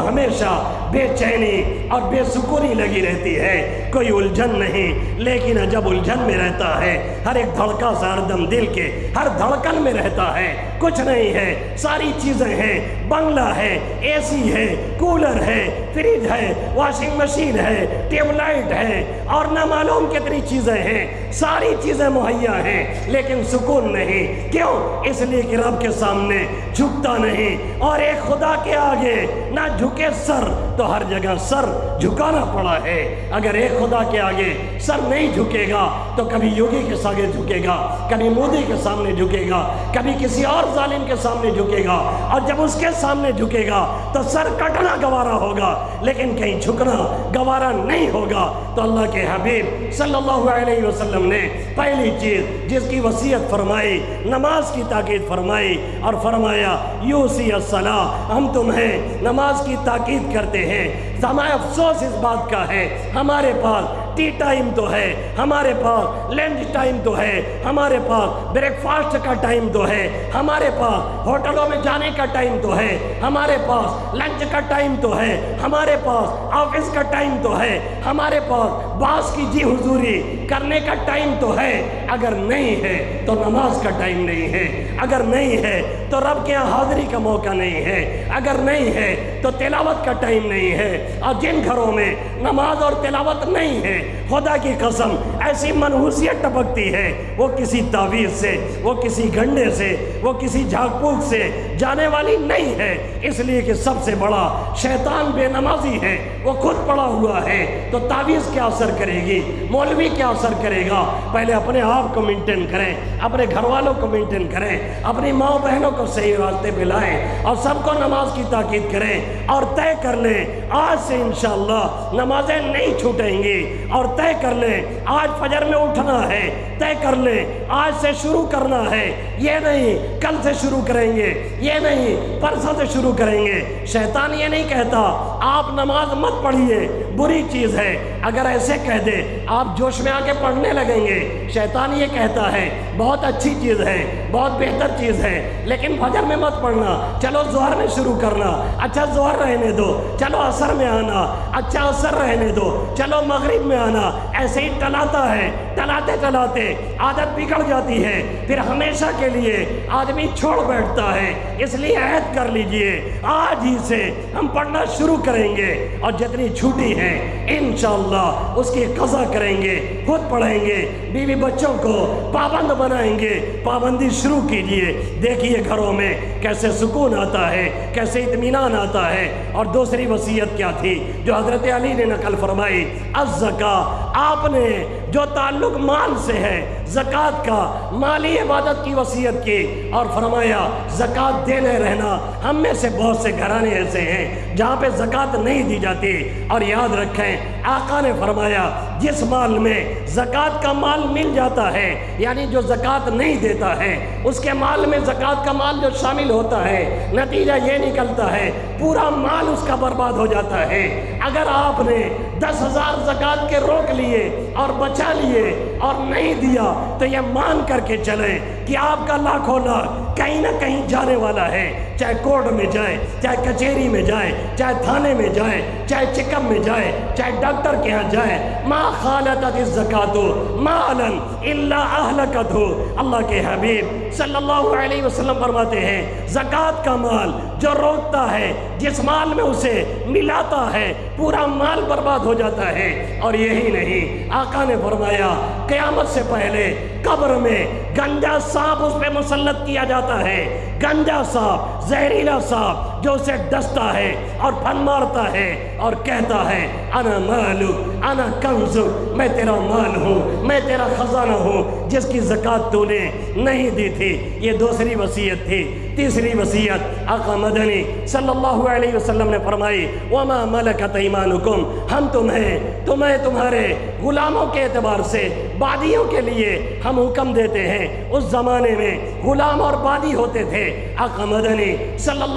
ہمیشہ بے چینی اور بے سکونی لگی رہتی ہے، کوئی الجھن نہیں، لیکن جب الجھن میں رہتا ہے، ہر ایک دھڑکا سے ہر دم دل کے ہر دھڑکن میں رہتا ہے، کچھ نہیں ہے، ساری چیزیں ہیں، بنگلہ ہے، اے سی ہے، کولر ہے، فریج ہے، واشنگ مشین ہے، ٹیوب لائٹ ہے، اور نہ معلوم کتنی چیزیں ہیں، ساری چیزیں مہیا ہیں، لیکن سکون نہیں۔ کیوں؟ اس لیے کہ رب کے سامنے جھکتا نہیں، اور ایک خدا کے آگے نہ جھکے سر تو ہر جگہ سر جھکانا پڑا ہے۔ اگر ایک خدا کے آگے سر نہیں جھکے گا تو کبھی یوگی کے آگے جھکے گا، کبھی مودی کے سامنے جھکے گا، کبھی کسی اور ظالم کے سامنے جھکے گا، اور جب اس کے سامنے جھکے گا تو سر کٹنا گوارا ہوگا، لیکن کہیں جھکنا گوارا نہیں ہوگا۔ تو اللہ کے حبیب صلی اللہ علیہ وسلم نے پہلی چیز جس کی وصیت فرمائی، نماز کی تاکید فرمائی، اور فرمایا یوصی الصلاۃ، ہم تمہیں نماز کی تاکید کرتے ہیں۔ ہمیں افسوس اس بات کا ہے، ہمارے پاس ٹی ٹائم تو ہے، ہمارے پاس لنچ ٹائم تو ہے، ہمارے پاس بریک فاسٹ کا ٹائم تو ہے، ہمارے پاس ہوٹلوں میں جانے کا ٹائم تو ہے، ہمارے پاس لنچ کا ٹائم تو ہے، ہمارے پاس آفس کا ٹائم تو ہے، ہمارے پاس باس کی جی حضوری کرنے کا ٹائم تو ہے۔ اگر نہیں ہے تو نماز کا ٹائم نہیں ہے، اگر نہیں ہے تو رب کے یہاں حاضری کا موقع نہیں ہے، اگر نہیں ہے تو تلاوت کا ٹائم نہیں ہے۔ اور جن گھروں میں نماز اور تلاوت نہیں ہے، خدا کی قسم ایسی منحوسیت ٹپکتی ہے، وہ کسی تعویذ سے، وہ کسی گھنڈے سے، وہ کسی جھاگ پھونک سے جانے والی نہیں ہے، اس لیے کہ سب سے بڑا شیطان بے نمازی ہے، وہ خود پڑا ہوا ہے۔ تو تعویذ کیا اثر کرے گی، مولوی کیا اثر کرے گا؟ پہلے اپنے آپ کو مینٹین کریں، اپنے گھر والوں کو مینٹین کریں، اپنی ماں بہنوں کو صحیح راستے پہ لائیں، اور سب کو نماز کی تاکید کریں، اور طے کر لیں آج سے انشاءاللہ نمازیں نہیں چھوٹیں گی، اور طے کر لیں آج فجر میں اٹھنا ہے، طے کر لیں آج سے شروع کرنا ہے، یہ نہیں کل سے شروع کریں گے، یہ نہیں پرسوں سے شروع کریں گے۔ شیطان یہ نہیں کہتا آپ نماز مت پڑھیے، بری چیز ہے، اگر ایسے کہہ دے آپ جوش میں آ کے پڑھنے لگیں گے۔ شیطان یہ کہتا ہے بہت اچھی چیز ہے، بہت بہتر چیز ہے، لیکن فجر میں مت پڑھنا، چلو ظہر میں شروع کرنا، اچھا ظہر رہنے دو، چلو عصر میں آنا، اچھا عصر رہنے دو، چلو مغرب میں آنا۔ ایسے ہی ٹلاتا ہے، ٹلاتے ٹلاتے عادت بگڑ جاتی ہے، پھر ہمیشہ کے لیے آدمی چھوڑ بیٹھتا ہے۔ اس لیے عہد کر لیجئے آج ہی سے ہم پڑھنا شروع کریں گے، اور جتنی چھوٹی ہے انشاءاللہ اس کی قضا کریں گے، خود پڑھیں گے، بیوی بچوں کو پابند بنائیں گے۔ پابندی شروع کیجئے، دیکھیے گھروں میں کیسے سکون آتا ہے، کیسے اطمینان آتا ہے۔ اور دوسری وصیت کیا تھی جو حضرت علی نے نقل فرمائی؟ الزکاۃ، آپ نے جو تعلق مال سے ہے زکوٰۃ کا، مالی عبادت کی وصیت کی، اور فرمایا زکوٰۃ دینے رہنا۔ ہم میں سے بہت سے گھرانے ایسے ہیں جہاں پہ زکوٰۃ نہیں دی جاتی، اور یاد رکھیں آقا نے فرمایا جس مال میں زکوٰۃ کا مال مل جاتا ہے، یعنی جو زکوٰۃ نہیں دیتا ہے اس کے مال میں زکوٰۃ کا مال جو شامل ہوتا ہے، نتیجہ یہ نکلتا ہے پورا مال اس کا برباد ہو جاتا ہے۔ اگر آپ نے 10,000 زکوٰۃ کے روک لیے اور بچا لیے اور نہیں دیا تو یہ مان کر کے چلیں کہ آپ کا لاکھوں لاکھ کہیں نہ کہیں جانے والا ہے، چاہے کورٹ میں جائے، چاہے کچہری میں جائے، چاہے تھانے میں جائے، چاہے چکم میں جائے، چاہے ڈاکٹر کے ہاں جائے۔ ما خالطت الزکاۃ مالا الا اہلکتہ، اللہ کے حبیب صلی اللہ علیہ وسلم فرماتے ہیں زکوٰۃ کا مال جو روکتا ہے، جس مال میں اسے ملاتا ہے، پورا مال برباد ہو جاتا ہے۔ اور یہی نہیں، آقا نے فرمایا قیامت سے پہلے قبر میں گنجا سانپ اس پہ مسلط کیا جاتا ہے، گنجا سانپ، زہریلا سانپ جو اسے ڈستا ہے اور پھن مارتا ہے اور کہتا ہے انا مالک انا کنزک، میں تیرا مال ہوں، میں تیرا خزانہ ہوں، جس کی زکوٰۃ تو نے نہیں دی تھی۔ یہ دوسری وصیت تھی۔ تیسری وصیت آقا مدنی صلی اللہ علیہ وسلم نے فرمائی وما ملکت ایمانکم، ہم تمہیں تمہارے غلاموں کے اعتبار سے بادیوں کے لیے ہم حکم دیتے ہیں۔ اس زمانے میں غلام اور بادی ہوتے تھے۔ آقا مدنی صلی اللہ علیہ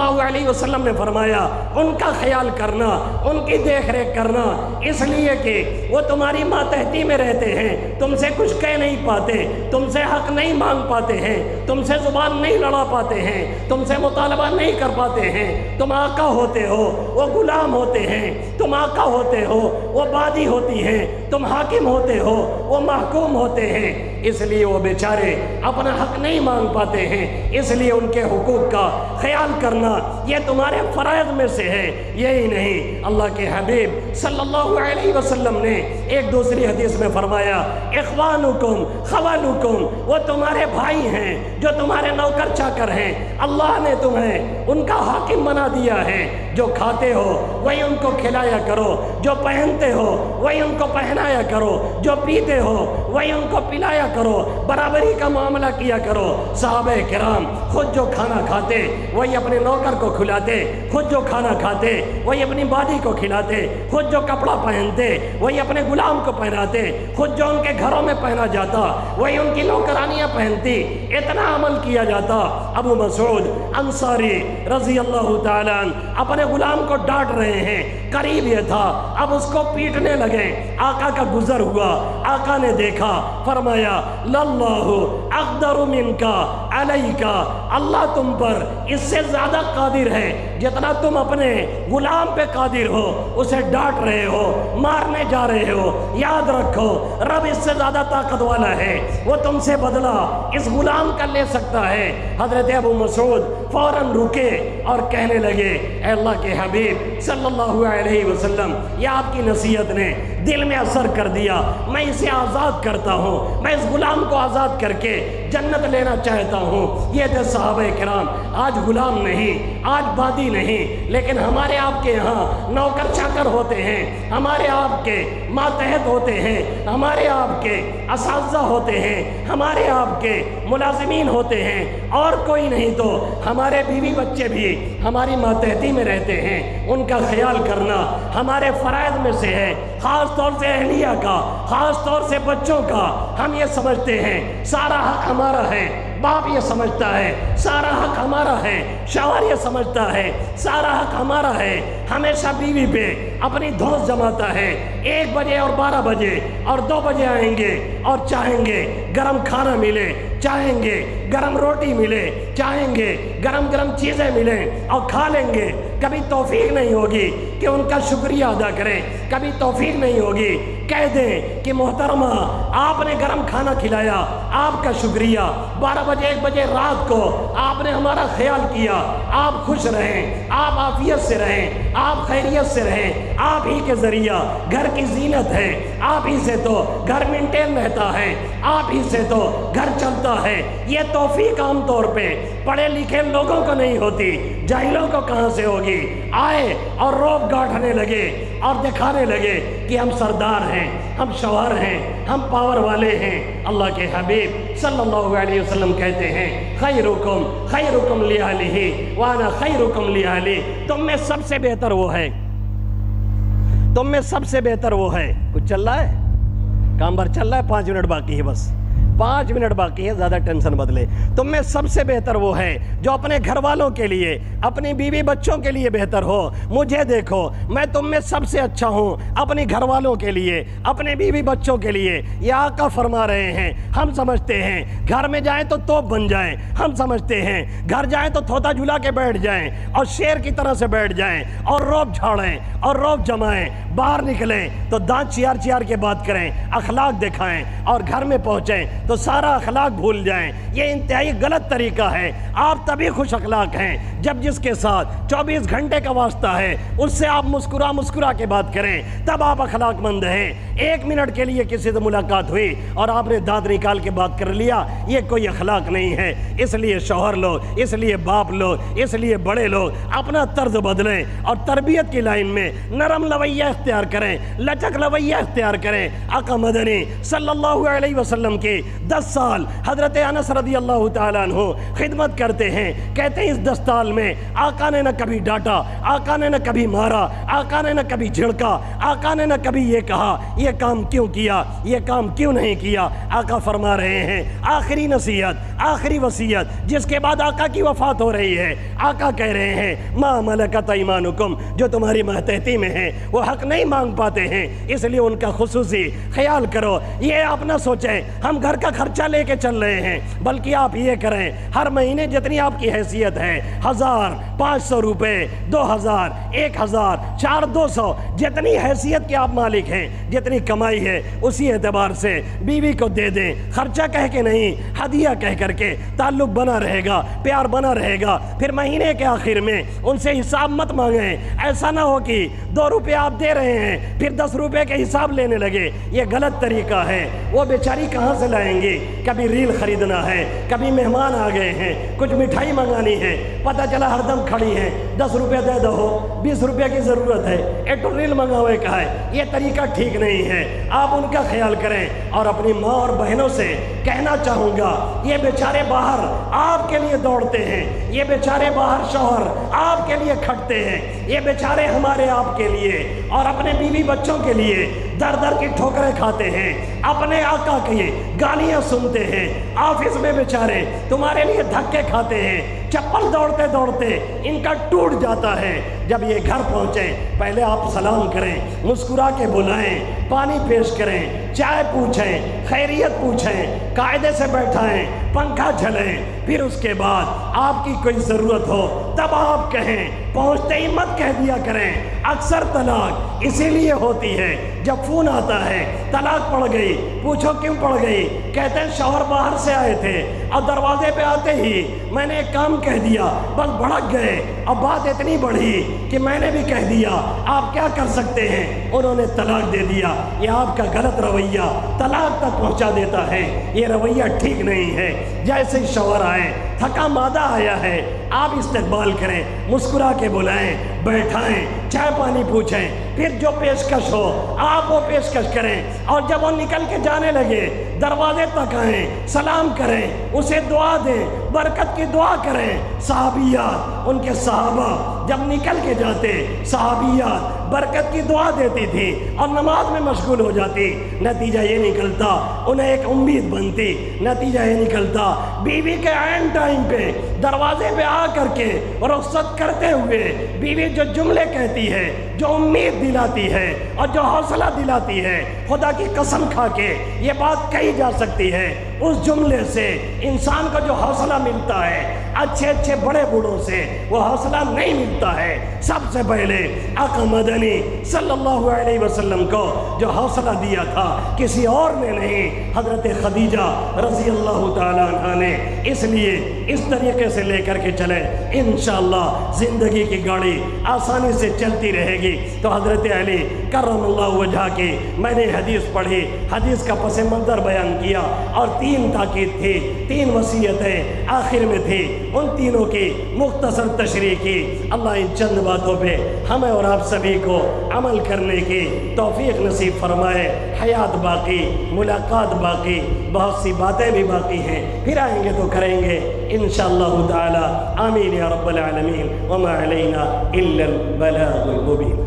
वसल्लम ने फरमाया उनका ख्याल करना, उनकी देख रेख करना, इसलिए कि वो तुम्हारी मातहती में रहते हैं, तुमसे कुछ कह नहीं पाते, तुमसे हक नहीं मांग पाते हैं, तुमसे ज़ुबान नहीं लड़ा पाते हैं, तुमसे मुतालबा नहीं कर पाते हैं। तुम आका होते हो, वो गुलाम होते हैं, तुम आका होते हो, वो बादी होती हैं, तुम हाकिम होते हो, वो महकूम होते हैं। इसलिए वो बेचारे अपना हक नहीं मांग पाते हैं, इसलिए उनके हुकूक का ख्याल करना ये तुम्हारे फ़राइज़ में से है। यही नहीं, अल्लाह के हबीब सल्लल्लाहु अलैहि वसल्लम ने एक दूसरी हदीस में फरमाया इख्वानुकुम खवालुकुम, वो तुम्हारे भाई हैं जो तुम्हारे नौकर चाकर हैं। अल्लाह ने तुम्हें उनका हाकिम बना दिया है। जो खाते हो वही उनको खिलाया करो, जो पहनते हो वही उनको पहनाया करो, जो पीते हो वही उनको पिलाया करो, बराबरी का मामला किया करो। सहाबे किराम खुद जो खाना खाते वही अपने नौकर को खिलाते, खुद जो खाना खाते वही अपनी बादी को खिलाते, खुद जो कपड़ा पहनते वही अपने गुलाम को पहनाते, खुद जो उनके घरों में पहना जाता वही उनकी नौकरानियाँ पहनती। इतना अमल किया जाता। अबू मसूद अंसारी रज़ी अल्लाह ताला अपने गुलाम को डांट रहे हैं, करीब ये था अब उसको पीटने लगे। आका का गुजर हुआ, आका ने देखा, फरमाया लल्लाहु अक़दरु मिनका अलैका, अल्लाह तुम पर इससे ज़्यादा कादिर है जितना तुम अपने गुलाम पे कादिर हो। उसे डांट रहे हो, मारने जा रहे हो, याद रखो रब इससे ज़्यादा ताकत वाला है, वो तुमसे बदला इस गुलाम का ले सकता है। हज़रत अबू मसूद फ़ौरन रुके और कहने लगे ऐ अल्लाह के हबीब सल्लल्लाहु अलैहि वसल्लम, ये आपकी नसीहत ने दिल में असर कर दिया, मैं इसे आज़ाद करता हूँ, मैं इस गुलाम को आज़ाद करके जन्नत लेना चाहता हूँ। ये थे सहाबे किराम। आज गुलाम नहीं, आज बादी नहीं, लेकिन हमारे आपके यहाँ नौकर चाकर होते हैं, हमारे आपके मातहत होते हैं, हमारे आपके असातिज़ा होते हैं, हमारे आपके मुलाजिमीन होते हैं, और कोई नहीं तो हमारे बीवी बच्चे भी हमारी मातहती में रहते हैं। उनका ख्याल करना हमारे फ़राइज़ में से है, ख़ास तौर से अहलिया का, ख़ास तौर से बच्चों का। हम ये समझते हैं सारा हक हमारा है, बाप ये समझता है सारा हक हमारा है, शौहर ये समझता है सारा हक हमारा है, हमेशा बीवी पे अपनी धौंस जमाता है। 1 बजे और 12 बजे और 2 बजे आएंगे और चाहेंगे गरम खाना मिले, चाहेंगे गरम रोटी मिले, चाहेंगे गरम गरम चीज़ें मिलें और खा लेंगे। कभी तौफीक नहीं होगी कि उनका शुक्रिया अदा करें, कभी तौफीक नहीं होगी कह दें कि मोहतरमा आपने गरम खाना खिलाया, आपका शुक्रिया। 12 बजे 1 बजे रात को आपने हमारा ख्याल किया। आप खुश रहें, आप आफियत से रहें, आप खैरियत से रहें। आप ही के ज़रिया घर की जीनत है, आप ही से तो घर मेंटेन रहता है, आप ही से तो घर चलता है। ये तौफीक आम तौर पे पढ़े लिखे लोगों को नहीं होती, जाहिलों को कहाँ से होगी। आए और रौब गांठने लगे और दिखाने लगे कि हम सरदार हैं, हम शौहर हैं, हम पावर वाले हैं। अल्लाह के हबीब सल्लल्लाहु अलैहि वसल्लम कहते हैं खैरुकुम लिअहलिही व अना खैरुकुम लिअहली। तुम में सबसे बेहतर वो है, तुम में सबसे बेहतर वो है। कुछ चल रहा है, काम भर चल रहा है, 5 मिनट बाकी है, बस 5 मिनट बाकी है, ज़्यादा टेंशन मत ले। तुम में सबसे बेहतर वो है जो अपने घर वालों के लिए, अपनी बीवी बच्चों के लिए बेहतर हो। मुझे देखो, मैं तुम में सबसे अच्छा हूँ अपने घर वालों के लिए, अपने बीवी बच्चों के लिए। ये आका फरमा रहे हैं। हम समझते हैं घर में जाएं तो तोप बन जाएं, हम समझते हैं घर जाएं तो थोता झुला के बैठ जाएं और शेर की तरह से बैठ जाएं और रौब झाड़ें और रौब जमाएं। बाहर निकलें तो दांत चियार चियार के बात करें, अखलाक दिखाएं, और घर में पहुँचें तो सारा अखलाक भूल जाएं। ये इंतहाई गलत तरीका है। आप तभी खुश अखलाक हैं जब जिसके साथ 24 घंटे का वास्ता है उससे आप मुस्कुरा मुस्कुरा के बात करें, तब आप अखलाकमंद हैं। 1 मिनट के लिए किसी से मुलाकात हुई और आपने दांत निकाल के बात कर लिया, ये कोई अखलाक नहीं है। इसलिए शौहर लोग, इसलिए बाप लोग, इसलिए बड़े लोग अपना तर्ज बदलें और तरबियत की लाइन में नरम रवैया इख्तियार करें, लचक रवैया इख्तियार करें। आका मदनी सल्लल्लाहु अलैहि वसल्लम की 10 سال حضرت انس رضی اللہ تعالیٰ عنہ خدمت کرتے ہیں، کہتے ہیں اس 10 سال میں آقا نے نہ کبھی ڈانٹا، آقا نے نہ کبھی مارا، آقا نے نہ کبھی جھڑکا، آقا نے نہ کبھی یہ کہا یہ کام کیوں کیا، یہ کام کیوں نہیں کیا۔ آقا فرما رہے ہیں آخری نصیحت، آخری وصیت، جس کے بعد آقا کی وفات ہو رہی ہے، آقا کہہ رہے ہیں ما ملکت ایمانکم، جو تمہاری ماتحتی میں ہیں وہ حق نہیں مانگ پاتے ہیں، اس لیے ان کا خصوصی خیال کرو۔ یہ آپ نہ سوچیں ہم گھر کا خرچہ لے کے چل رہے ہیں، بلکہ آپ یہ کریں ہر مہینے جتنی آپ کی حیثیت ہے 1000 500 روپے 2000 1000 400 جتنی حیثیت کے آپ مالک ہیں، جتنی کمائی ہے اسی اعتبار سے بیوی کو دے دیں، خرچہ کہہ کے نہیں ہدیہ کہہ کر کے، تعلق بنا رہے گا، پیار بنا رہے گا۔ پھر مہینے کے آخر میں ان سے حساب مت مانگیں، ایسا نہ ہو کہ 2 روپے آپ دے رہے ہیں پھر 10 روپے کے حساب لینے لگے، یہ غلط طریقہ ہے۔ وہ بیچاری کہاں سے لائیں گی؟ کبھی ریل خریدنا ہے، کبھی مہمان آ گئے ہیں، کچھ مٹھائی منگانی ہے، پتہ چلا ہر دم کھڑی ہیں، 10 روپے دے دو، 20 روپے کی ضرورت ہے، ایک تو ریل منگاوے کا ہے، یہ طریقہ ٹھیک نہیں ہے۔ آپ ان کا خیال کریں۔ اور اپنی ماں اور بہنوں سے کہنا چاہوں گا یہ بیچارے باہر آپ کے لیے دوڑتے ہیں، یہ بیچارے باہر شوہر آپ کے لیے کھٹتے ہیں، یہ بیچارے ہمارے آپ کے لیے اور اپنے بیوی بچوں کے لیے در در کی ٹھوکریں کھاتے ہیں، اپنے آقا کی گالیاں سنتے ہیں، آفس میں بیچارے تمہارے لیے دھکے کھاتے ہیں، چپل دوڑتے دوڑتے ان کا ٹوٹ جاتا ہے۔ جب یہ گھر پہنچے پہلے آپ سلام کریں، مسکرا کے بلائیں، پانی پیش کریں، چائے پوچھیں، خیریت پوچھیں، قاعدے سے بیٹھائیں، پنکھا جھلیں، پھر اس کے بعد آپ کی کوئی ضرورت ہو تب آپ کہیں، پہنچتے ہی مت کہہ دیا کریں۔ اکثر طلاق اسی لیے ہوتی ہے، جب فون آتا ہے طلاق پڑ گئی، پوچھو کیوں پڑ گئی، کہتے ہیں شوہر باہر سے آئے تھے اور دروازے پہ آتے ہی میں نے ایک کام کہہ دیا، بس بھڑک گئے، اب بات اتنی بڑھی کہ میں نے بھی کہہ دیا، آپ کیا کر سکتے ہیں، انہوں نے طلاق دے دیا۔ یہ آپ کا غلط رویہ طلاق تک پہنچا دیتا ہے، یہ رویہ ٹھیک نہیں ہے۔ جیسے ہی شوہر آئے، تھکا مادہ آیا ہے، آپ استقبال کریں، مسکرا کے بلائیں، بیٹھائیں، چائے پانی پوچھیں، پھر جو پیشکش ہو آپ وہ پیشکش کریں، اور جب وہ نکل کے جانے لگے دروازے تک آئیں، سلام کریں، اسے دعا دیں، برکت کی دعا کریں۔ صحابیات، ان کے صحابہ جب نکل کے جاتے، صحابیات برکت کی دعا دیتی تھی اور نماز میں مشغول ہو جاتی، نتیجہ یہ نکلتا انہیں ایک امید بنتی، نتیجہ یہ نکلتا بیوی کے عین ٹائم پہ دروازے پہ آ کر کے رخصت کرتے ہوئے بیوی جو جملے کہتی ہے، جو امید دلاتی ہے اور جو حوصلہ دلاتی ہے، خدا کی قسم کھا کے یہ بات کہی جا سکتی ہے، اس جملے سے انسان کو جو حوصلہ ملتا ہے اچھے اچھے بڑے بوڑھوں سے وہ حوصلہ نہیں ملتا ہے۔ سب سے پہلے آقا مدنی صلی اللہ علیہ وسلم کو جو حوصلہ دیا تھا کسی اور نے نہیں، حضرت خدیجہ رضی اللہ تعالیٰ عنہ نے۔ اس لیے اس طریقے سے لے کر کے چلیں، انشاءاللہ زندگی کی گاڑی آسانی سے چلتی رہے گی۔ تو حضرت علی کرم اللہ وجہ کی میں نے حدیث پڑھی، حدیث کا پس منظر بیان کیا، اور 3 تاکید تھی، 3 وصیتیں آخر میں تھی، ان تینوں کی مختصر تشریح کی۔ اللہ ان چند باتوں پہ ہمیں اور آپ سبھی کو عمل کرنے کی توفیق نصیب فرمائے۔ حیات باقی، ملاقات باقی، بہت سی باتیں بھی باقی ہیں، پھر آئیں گے تو کریں گے انشاءاللہ تعالی۔ آمین یا رب العالمین، وما علینا الا البلاغ المبین۔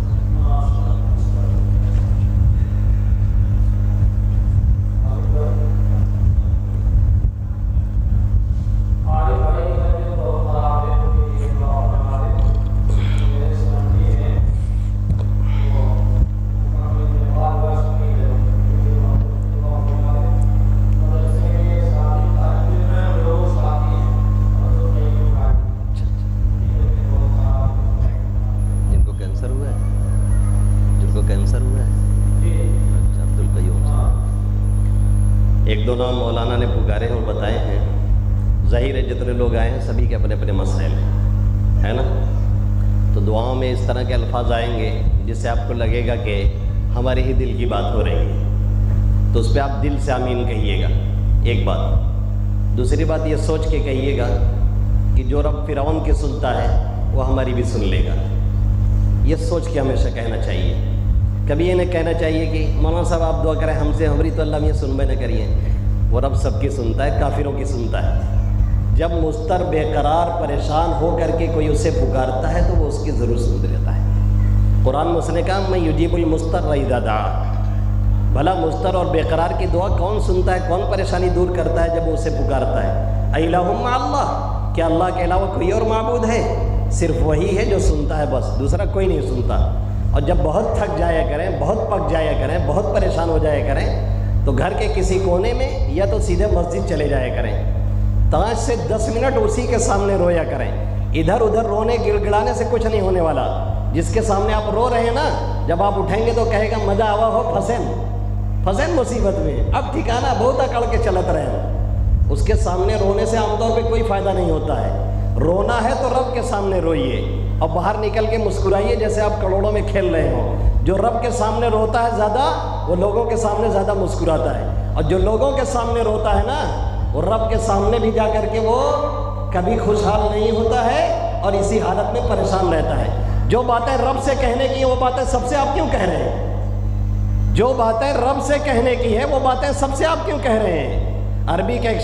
ایک دو نام مولانا نے پکارے ہیں اور بتائے ہیں، ظاہر ہے جتنے لوگ آئے ہیں سبھی کے اپنے اپنے مسائل ہیں، ہے نا؟ تو دعاؤں میں اس طرح کے الفاظ آئیں گے جس سے آپ کو لگے گا کہ ہمارے ہی دل کی بات ہو رہی ہے، تو اس پہ آپ دل سے آمین کہیے گا، ایک بات۔ دوسری بات یہ سوچ کے کہیے گا کہ جو رب فرعون کی سنتا ہے وہ ہماری بھی سن لے گا، یہ سوچ کے ہمیشہ کہنا چاہیے۔ کبھی یہ نہیں کہنا چاہیے کہ مولانا صاحب آپ دعا کریں ہم سے، ہماری تو اللہ میں سنبے نہ کریے،
وہ رب سب کی سنتا ہے، کافروں کی سنتا ہے۔ جب مضطر، بے قرار، پریشان ہو کر کے کوئی اسے پکارتا ہے تو وہ اس کی ضرور سن لیتا ہے۔ قرآن میں اس نے کہا میں یجیب المضطر اذا دعا، بھلا مضطر اور بے قرار کی دعا کون سنتا ہے، کون پریشانی دور کرتا ہے جب وہ اسے پکارتا ہے۔ الہ مع اللہ، کیا اللہ کے علاوہ کوئی اور معبود ہے؟ صرف وہی ہے جو سنتا ہے، بس دوسرا کوئی نہیں سنتا۔ اور جب بہت تھک جایا کریں، بہت پک جایا کریں، بہت پریشان ہو جایا کریں تو گھر کے کسی کونے میں یا تو سیدھے مسجد چلے جایا کریں، 5 سے 10 منٹ اسی کے سامنے رویا کریں۔ ادھر ادھر رونے گڑ گڑانے سے کچھ نہیں ہونے والا۔ جس کے سامنے آپ رو رہے ہیں نا، جب آپ اٹھیں گے تو کہے گا مزہ آوا ہو پھنسن مصیبت میں، اب ٹھکانا بہت اکڑ کے چلت رہے ہیں۔ اس کے سامنے رونے سے عام طور پہ کوئی فائدہ نہیں ہوتا ہے۔ رونا ہے تو رب کے سامنے روئیے اور باہر نکل کے مسکرائیے جیسے آپ کروڑوں میں کھیل رہے ہوں۔ جو رب کے سامنے روتا ہے زیادہ، وہ لوگوں کے سامنے زیادہ مسکراتا ہے، اور جو لوگوں کے سامنے روتا ہے نا، وہ رب کے سامنے بھی جا کر کے وہ کبھی خوشحال نہیں ہوتا ہے اور اسی حالت میں پریشان رہتا ہے۔ جو باتیں رب سے کہنے کی ہیں وہ باتیں سب سے آپ کیوں کہہ رہے ہیں؟ جو باتیں رب سے کہنے کی ہیں وہ باتیں سب سے آپ کیوں کہہ رہے ہیں؟ عربی کا ایک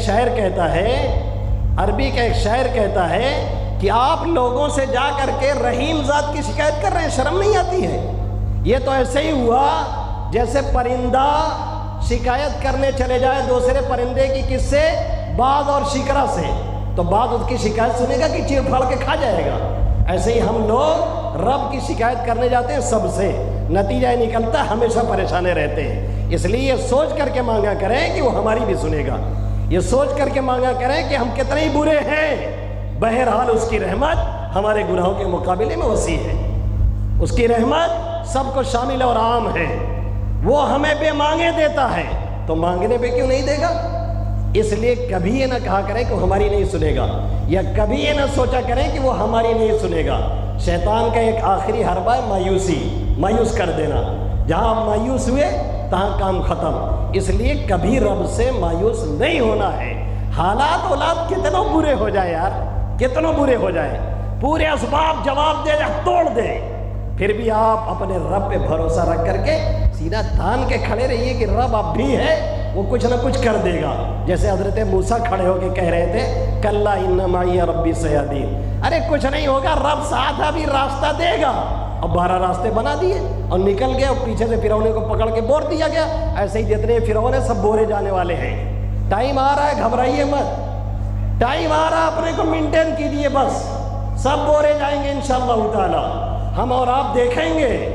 شاعر کہتا ہے کہ آپ لوگوں سے جا کر کے رحیم ذات کی شکایت کر رہے ہیں، شرم نہیں آتی ہے؟ یہ تو ایسے ہی ہوا جیسے پرندہ شکایت کرنے چلے جائے دوسرے پرندے کی، کس سے؟ باز اور شکرا سے، تو باز اس کی شکایت سنے گا کہ چیر پھاڑ کے کھا جائے گا۔ ایسے ہی ہم لوگ رب کی شکایت کرنے جاتے ہیں سب سے، نتیجہ یہ نکلتا ہے ہمیشہ پریشانے رہتے ہیں۔ اس لیے یہ سوچ کر کے مانگا کریں کہ وہ ہماری بھی سنے گا، یہ سوچ کر کے مانگا کریں کہ ہم کتنے ہی برے ہیں، بہرحال اس کی رحمت ہمارے گناہوں کے مقابلے میں وسیع ہے۔ اس کی رحمت سب کو شامل اور عام ہے۔ وہ ہمیں بے مانگے دیتا ہے تو مانگنے پہ کیوں نہیں دے گا؟ اس لیے کبھی یہ نہ کہا کریں کہ وہ ہماری نہیں سنے گا، یا کبھی یہ نہ سوچا کریں کہ وہ ہماری نہیں سنے گا۔ شیطان کا ایک آخری حربہ ہے مایوس کر دینا۔ جہاں آپ مایوس ہوئے تہاں کام ختم۔ اس لیے کبھی رب سے مایوس نہیں ہونا ہے۔ حالات اولاد کتنوں برے ہو جائے یار، کتنوں برے ہو جائے، پورے اسباب جواب دے یا توڑ دے، پھر بھی آپ اپنے رب پہ بھروسہ رکھ کر کے سینہ تان کے کھڑے رہیے کہ رب اب بھی ہے، وہ کچھ نہ کچھ کر دے گا۔ جیسے حضرت موسیٰ کھڑے ہو کے کہہ رہے تھے کلا ان معی ربی سیہدین، ارے کچھ نہیں ہوگا، رب ساتھ ابھی راستہ دے گا۔ اب 12 راستے بنا دیے اور نکل گئے، اور پیچھے سے فرعون کو پکڑ کے بور دیا گیا۔ ایسے ہی جتنے فرعون ہیں سب بورے جانے والے ہیں۔ ٹائم آ رہا ہے، گھبرائیے مت، ٹائم آ رہا ہے، اپنے کو مینٹین کیجیے، بس سب بورے جائیں گے انشاءاللہ تعالی۔ ہم اور آپ دیکھیں گے